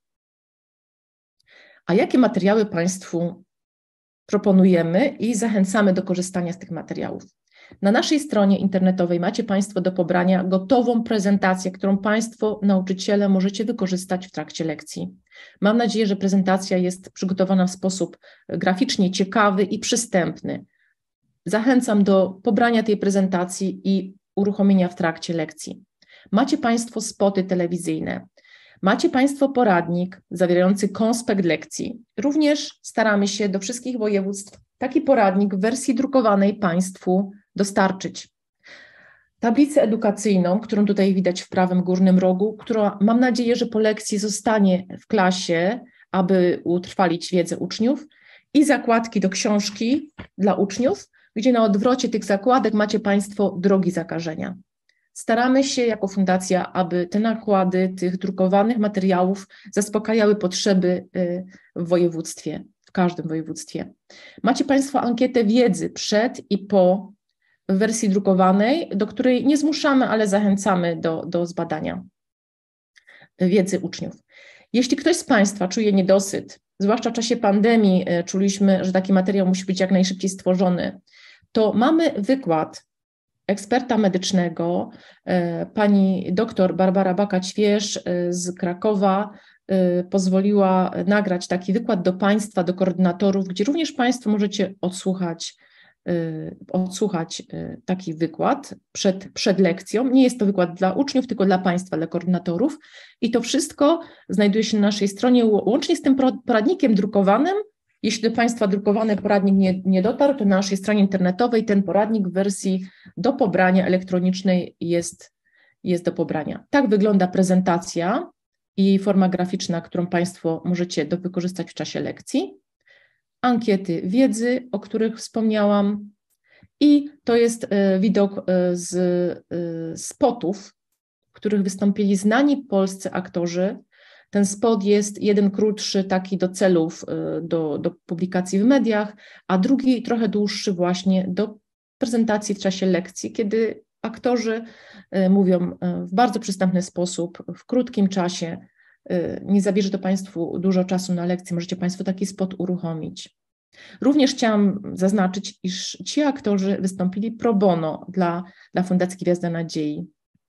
A jakie materiały Państwu proponujemy i zachęcamy do korzystania z tych materiałów? Na naszej stronie internetowej macie Państwo do pobrania gotową prezentację, którą Państwo, nauczyciele, możecie wykorzystać w trakcie lekcji. Mam nadzieję, że prezentacja jest przygotowana w sposób graficznie ciekawy i przystępny. Zachęcam do pobrania tej prezentacji i uruchomienia w trakcie lekcji. Macie Państwo spoty telewizyjne. Macie Państwo poradnik zawierający konspekt lekcji. Również staramy się do wszystkich województw taki poradnik w wersji drukowanej Państwu dostarczyć. Tablicę edukacyjną, którą tutaj widać w prawym górnym rogu, która mam nadzieję, że po lekcji zostanie w klasie, aby utrwalić wiedzę uczniów, i zakładki do książki dla uczniów, gdzie na odwrocie tych zakładek macie Państwo drogi zakażenia. Staramy się jako fundacja, aby te nakłady tych drukowanych materiałów zaspokajały potrzeby w województwie, w każdym województwie. Macie Państwo ankietę wiedzy przed i po w wersji drukowanej, do której nie zmuszamy, ale zachęcamy do, do zbadania wiedzy uczniów. Jeśli ktoś z Państwa czuje niedosyt, zwłaszcza w czasie pandemii czuliśmy, że taki materiał musi być jak najszybciej stworzony, to mamy wykład eksperta medycznego, pani doktor Barbara Baka-Ćwierz z Krakowa pozwoliła nagrać taki wykład do Państwa, do koordynatorów, gdzie również Państwo możecie odsłuchać, odsłuchać taki wykład przed, przed lekcją. Nie jest to wykład dla uczniów, tylko dla Państwa, dla koordynatorów. I to wszystko znajduje się na naszej stronie, łącznie z tym poradnikiem drukowanym, Jeśli do Państwa drukowany poradnik nie, nie dotarł, to na naszej stronie internetowej ten poradnik w wersji do pobrania elektronicznej jest, jest do pobrania. Tak wygląda prezentacja i forma graficzna, którą Państwo możecie do wykorzystać w czasie lekcji. Ankiety wiedzy, o których wspomniałam, i to jest widok z spotów, w których wystąpili znani polscy aktorzy. Ten spot jest jeden krótszy, taki do celów, do, do publikacji w mediach, a drugi trochę dłuższy właśnie do prezentacji w czasie lekcji, kiedy aktorzy mówią w bardzo przystępny sposób, w krótkim czasie. Nie zabierze to Państwu dużo czasu na lekcji, możecie Państwo taki spot uruchomić. Również chciałam zaznaczyć, iż ci aktorzy wystąpili pro bono dla, dla Fundacji Gwiazda Nadziei.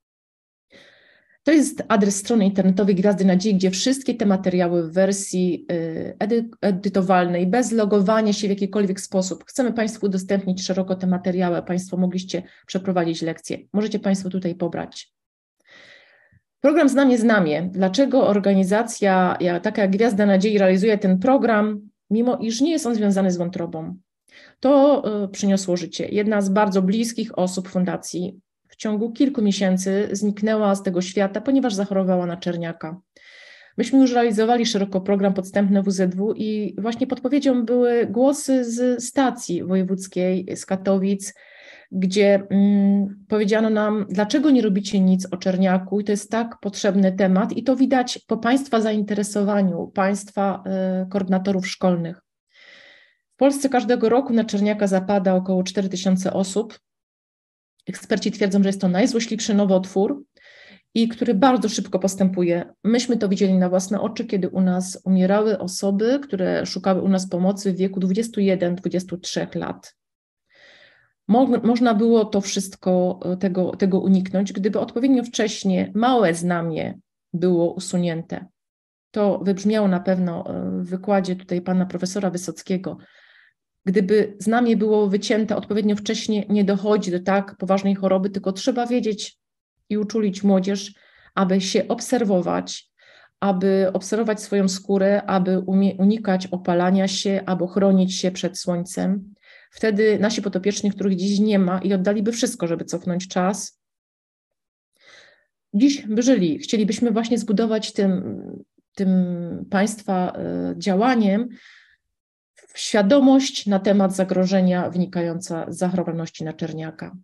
To jest adres strony internetowej Gwiazdy Nadziei, gdzie wszystkie te materiały w wersji edy, edytowalnej, bez logowania się w jakikolwiek sposób. Chcemy Państwu udostępnić szeroko te materiały, a Państwo mogliście przeprowadzić lekcje. Możecie Państwo tutaj pobrać. Program Znamie Znamie. Dlaczego organizacja taka jak Gwiazda Nadziei realizuje ten program, mimo iż nie jest on związany z wątrobą? To przyniosło życie. Jedna z bardzo bliskich osób fundacji w ciągu kilku miesięcy zniknęła z tego świata, ponieważ zachorowała na czerniaka. Myśmy już realizowali szeroko program podstępny W Z W i właśnie podpowiedzią były głosy z stacji wojewódzkiej, z Katowic, gdzie mm, powiedziano nam, dlaczego nie robicie nic o czerniaku, i to jest tak potrzebny temat i to widać po Państwa zainteresowaniu, Państwa y, koordynatorów szkolnych. W Polsce każdego roku na czerniaka zapada około cztery tysiące osób. Eksperci twierdzą, że jest to najzłośliwszy nowotwór i który bardzo szybko postępuje. Myśmy to widzieli na własne oczy, kiedy u nas umierały osoby, które szukały u nas pomocy w wieku dwudziestu jeden do dwudziestu trzech lat. Mo można było to wszystko, tego, tego uniknąć, gdyby odpowiednio wcześnie małe znamie było usunięte. To wybrzmiało na pewno w wykładzie tutaj pana profesora Wysockiego. Gdyby znamie było wycięte odpowiednio wcześnie, nie dochodzi do tak poważnej choroby, tylko trzeba wiedzieć i uczulić młodzież, aby się obserwować, aby obserwować swoją skórę, aby unikać opalania się, aby chronić się przed słońcem. Wtedy nasi podopieczni, których dziś nie ma i oddaliby wszystko, żeby cofnąć czas, dziś by żyli. Chcielibyśmy właśnie zbudować tym, tym Państwa działaniem świadomość na temat zagrożenia wynikająca z zachorowalności na czerniaka.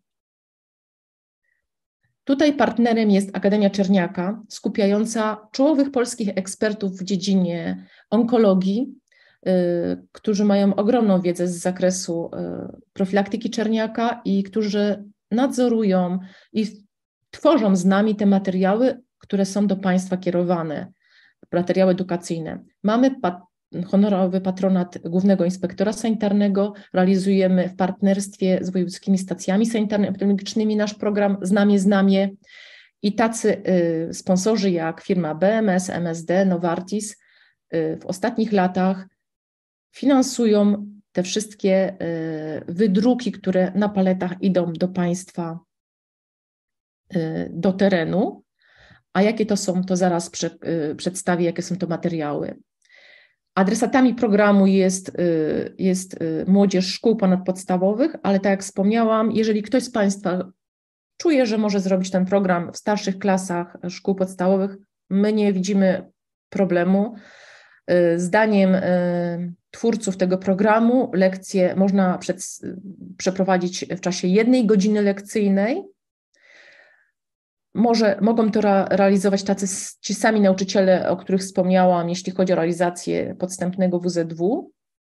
Tutaj partnerem jest Akademia Czerniaka, skupiająca czołowych polskich ekspertów w dziedzinie onkologii, y, którzy mają ogromną wiedzę z zakresu y, profilaktyki czerniaka i którzy nadzorują i tworzą z nami te materiały, które są do Państwa kierowane, materiały edukacyjne. Mamy pat honorowy patronat Głównego Inspektora Sanitarnego, realizujemy w partnerstwie z wojewódzkimi stacjami sanitarno-epidemiologicznymi nasz program Znamie Znamie i tacy y, sponsorzy jak firma B M S, M S D, Novartis y, w ostatnich latach finansują te wszystkie y, wydruki, które na paletach idą do Państwa y, do terenu. A jakie to są, to zaraz prze, y, przedstawię, jakie są to materiały. Adresatami programu jest, jest młodzież szkół ponadpodstawowych, ale tak jak wspomniałam, jeżeli ktoś z Państwa czuje, że może zrobić ten program w starszych klasach szkół podstawowych, my nie widzimy problemu. Zdaniem twórców tego programu lekcje można przed, przeprowadzić w czasie jednej godziny lekcyjnej. Może, mogą to ra, realizować tacy ci sami nauczyciele, o których wspomniałam, jeśli chodzi o realizację podstępnego W Z W.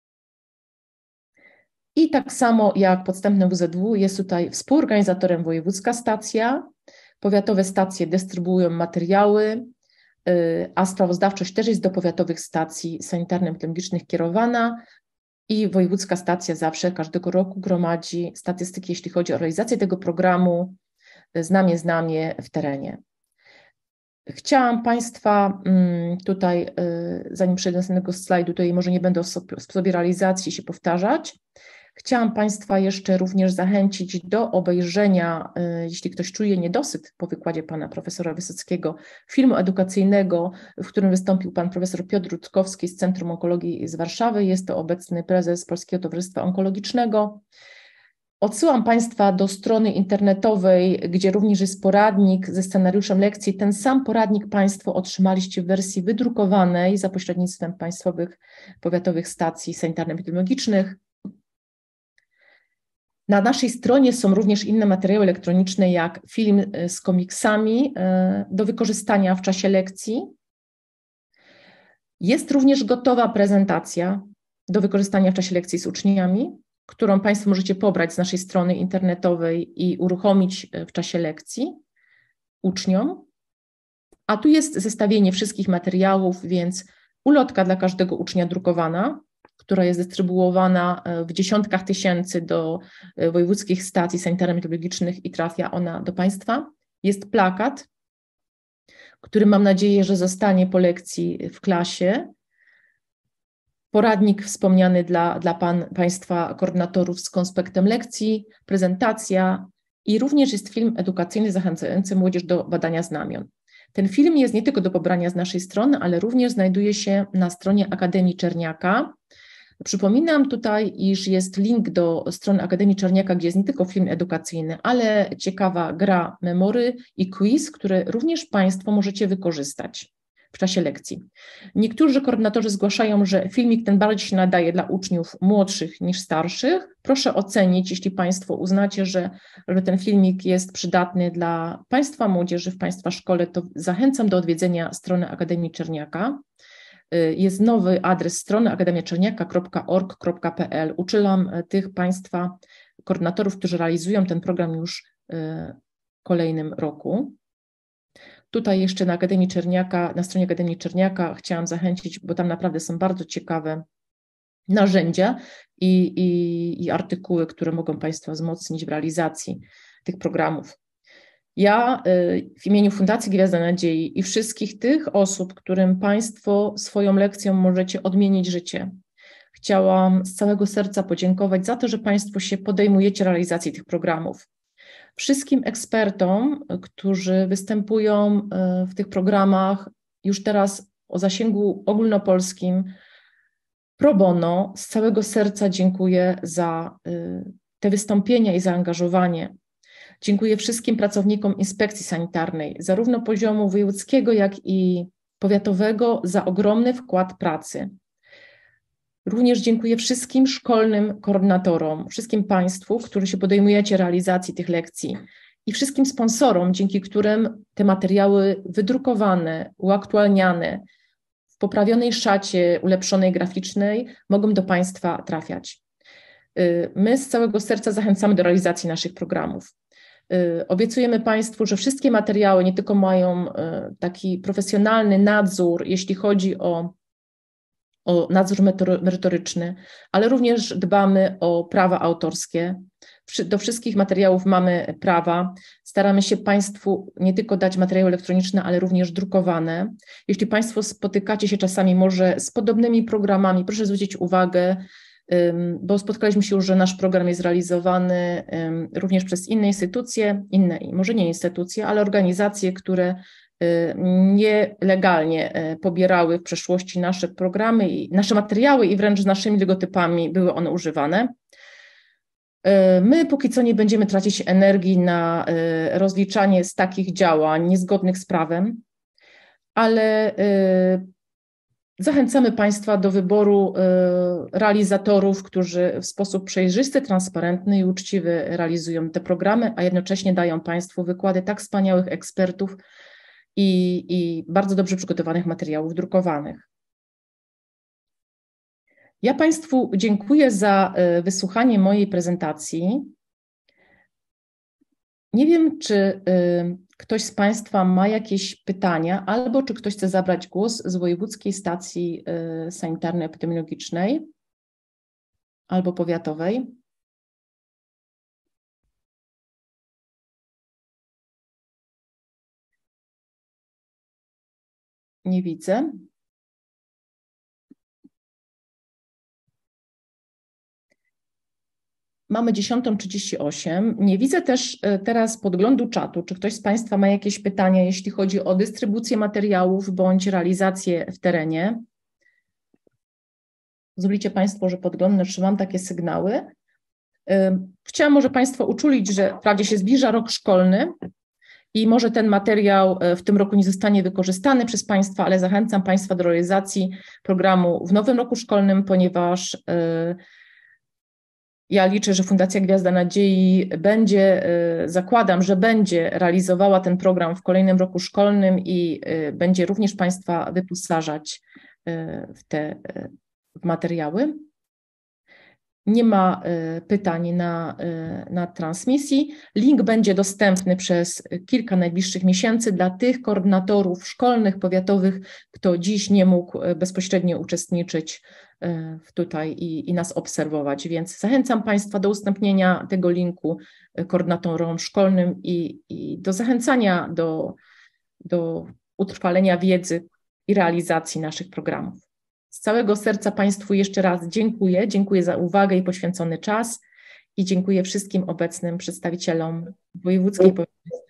I tak samo jak podstępne W Z W jest tutaj współorganizatorem wojewódzka stacja, powiatowe stacje dystrybuują materiały, a sprawozdawczość też jest do powiatowych stacji sanitarno-epidemiologicznych kierowana i wojewódzka stacja zawsze każdego roku gromadzi statystyki, jeśli chodzi o realizację tego programu Znamie Znamie w terenie. Chciałam Państwa tutaj, zanim przejdę do następnego slajdu, tutaj może nie będę o sposobie realizacji się powtarzać, Chciałam Państwa jeszcze również zachęcić do obejrzenia, jeśli ktoś czuje niedosyt po wykładzie pana profesora Wysockiego, filmu edukacyjnego, w którym wystąpił pan profesor Piotr Rutkowski z Centrum Onkologii z Warszawy. Jest to obecny prezes Polskiego Towarzystwa Onkologicznego. Odsyłam Państwa do strony internetowej, gdzie również jest poradnik ze scenariuszem lekcji. Ten sam poradnik Państwo otrzymaliście w wersji wydrukowanej za pośrednictwem państwowych powiatowych stacji sanitarno-epidemiologicznych. Na naszej stronie są również inne materiały elektroniczne, jak film z komiksami do wykorzystania w czasie lekcji. Jest również gotowa prezentacja do wykorzystania w czasie lekcji z uczniami, którą Państwo możecie pobrać z naszej strony internetowej i uruchomić w czasie lekcji uczniom. A tu jest zestawienie wszystkich materiałów, więc ulotka dla każdego ucznia drukowana, która jest dystrybuowana w dziesiątkach tysięcy do wojewódzkich stacji sanitarno-epidemiologicznych i trafia ona do Państwa. Jest plakat, który mam nadzieję, że zostanie po lekcji w klasie. Poradnik wspomniany dla, dla pan, Państwa koordynatorów z konspektem lekcji, prezentacja i również jest film edukacyjny zachęcający młodzież do badania znamion. Ten film jest nie tylko do pobrania z naszej strony, ale również znajduje się na stronie Akademii Czerniaka. Przypominam tutaj, iż jest link do strony Akademii Czerniaka, gdzie jest nie tylko film edukacyjny, ale ciekawa gra memory i quiz, które również Państwo możecie wykorzystać w czasie lekcji. Niektórzy koordynatorzy zgłaszają, że filmik ten bardziej się nadaje dla uczniów młodszych niż starszych. Proszę ocenić, jeśli Państwo uznacie, że, że ten filmik jest przydatny dla Państwa młodzieży w Państwa szkole, to zachęcam do odwiedzenia strony Akademii Czerniaka. Jest nowy adres strony akademia czerniaka kropka org kropka pe el. Uczulam tych Państwa koordynatorów, którzy realizują ten program już w kolejnym roku. Tutaj jeszcze na Akademii Czerniaka, na stronie Akademii Czerniaka chciałam zachęcić, bo tam naprawdę są bardzo ciekawe narzędzia i, i, i artykuły, które mogą Państwa wzmocnić w realizacji tych programów. Ja w imieniu Fundacji Gwiazda Nadziei i wszystkich tych osób, którym Państwo swoją lekcją możecie odmienić życie, chciałam z całego serca podziękować za to, że Państwo się podejmujecie realizacji tych programów. Wszystkim ekspertom, którzy występują w tych programach już teraz o zasięgu ogólnopolskim pro bono, z całego serca dziękuję za te wystąpienia i zaangażowanie. Dziękuję wszystkim pracownikom Inspekcji Sanitarnej, zarówno poziomu wojewódzkiego, jak i powiatowego, za ogromny wkład pracy. Również dziękuję wszystkim szkolnym koordynatorom, wszystkim Państwu, którzy się podejmujecie realizacji tych lekcji i wszystkim sponsorom, dzięki którym te materiały wydrukowane, uaktualniane, w poprawionej szacie, ulepszonej graficznej mogą do Państwa trafiać. My z całego serca zachęcamy do realizacji naszych programów. Obiecujemy Państwu, że wszystkie materiały nie tylko mają taki profesjonalny nadzór, jeśli chodzi o, o nadzór merytoryczny, ale również dbamy o prawa autorskie. Do wszystkich materiałów mamy prawa. Staramy się Państwu nie tylko dać materiały elektroniczne, ale również drukowane. Jeśli Państwo spotykacie się czasami może z podobnymi programami, proszę zwrócić uwagę, bo spotkaliśmy się już, że nasz program jest realizowany również przez inne instytucje, inne, może nie instytucje, ale organizacje, które nielegalnie pobierały w przeszłości nasze programy i nasze materiały i wręcz z naszymi logotypami były one używane. My póki co nie będziemy tracić energii na rozliczanie z takich działań niezgodnych z prawem, ale zachęcamy Państwa do wyboru realizatorów, którzy w sposób przejrzysty, transparentny i uczciwy realizują te programy, a jednocześnie dają Państwu wykłady tak wspaniałych ekspertów i, i bardzo dobrze przygotowanych materiałów drukowanych. Ja Państwu dziękuję za wysłuchanie mojej prezentacji. Nie wiem, czy ktoś z Państwa ma jakieś pytania, albo czy ktoś chce zabrać głos z Wojewódzkiej Stacji Sanitarno-Epidemiologicznej albo powiatowej. Nie widzę. mamy dziesiąta trzydzieści osiem. Nie widzę też teraz podglądu czatu. Czy ktoś z Państwa ma jakieś pytania, jeśli chodzi o dystrybucję materiałów bądź realizację w terenie? Pozwolicie Państwo, że podglądnę, czy mam takie sygnały. Chciałam może Państwa uczulić, że wprawdzie się zbliża rok szkolny i może ten materiał w tym roku nie zostanie wykorzystany przez Państwa, ale zachęcam Państwa do realizacji programu w nowym roku szkolnym, ponieważ ja liczę, że Fundacja Gwiazda Nadziei będzie, zakładam, że będzie realizowała ten program w kolejnym roku szkolnym i będzie również Państwa wyposażać w te w materiały. Nie ma pytań na, na transmisji. Link będzie dostępny przez kilka najbliższych miesięcy dla tych koordynatorów szkolnych, powiatowych, kto dziś nie mógł bezpośrednio uczestniczyć w tutaj i, i nas obserwować. Więc zachęcam Państwa do udostępnienia tego linku koordynatorom szkolnym i, i do zachęcania do, do utrwalenia wiedzy i realizacji naszych programów. Z całego serca Państwu jeszcze raz dziękuję. Dziękuję za uwagę i poświęcony czas i dziękuję wszystkim obecnym przedstawicielom wojewódzkiej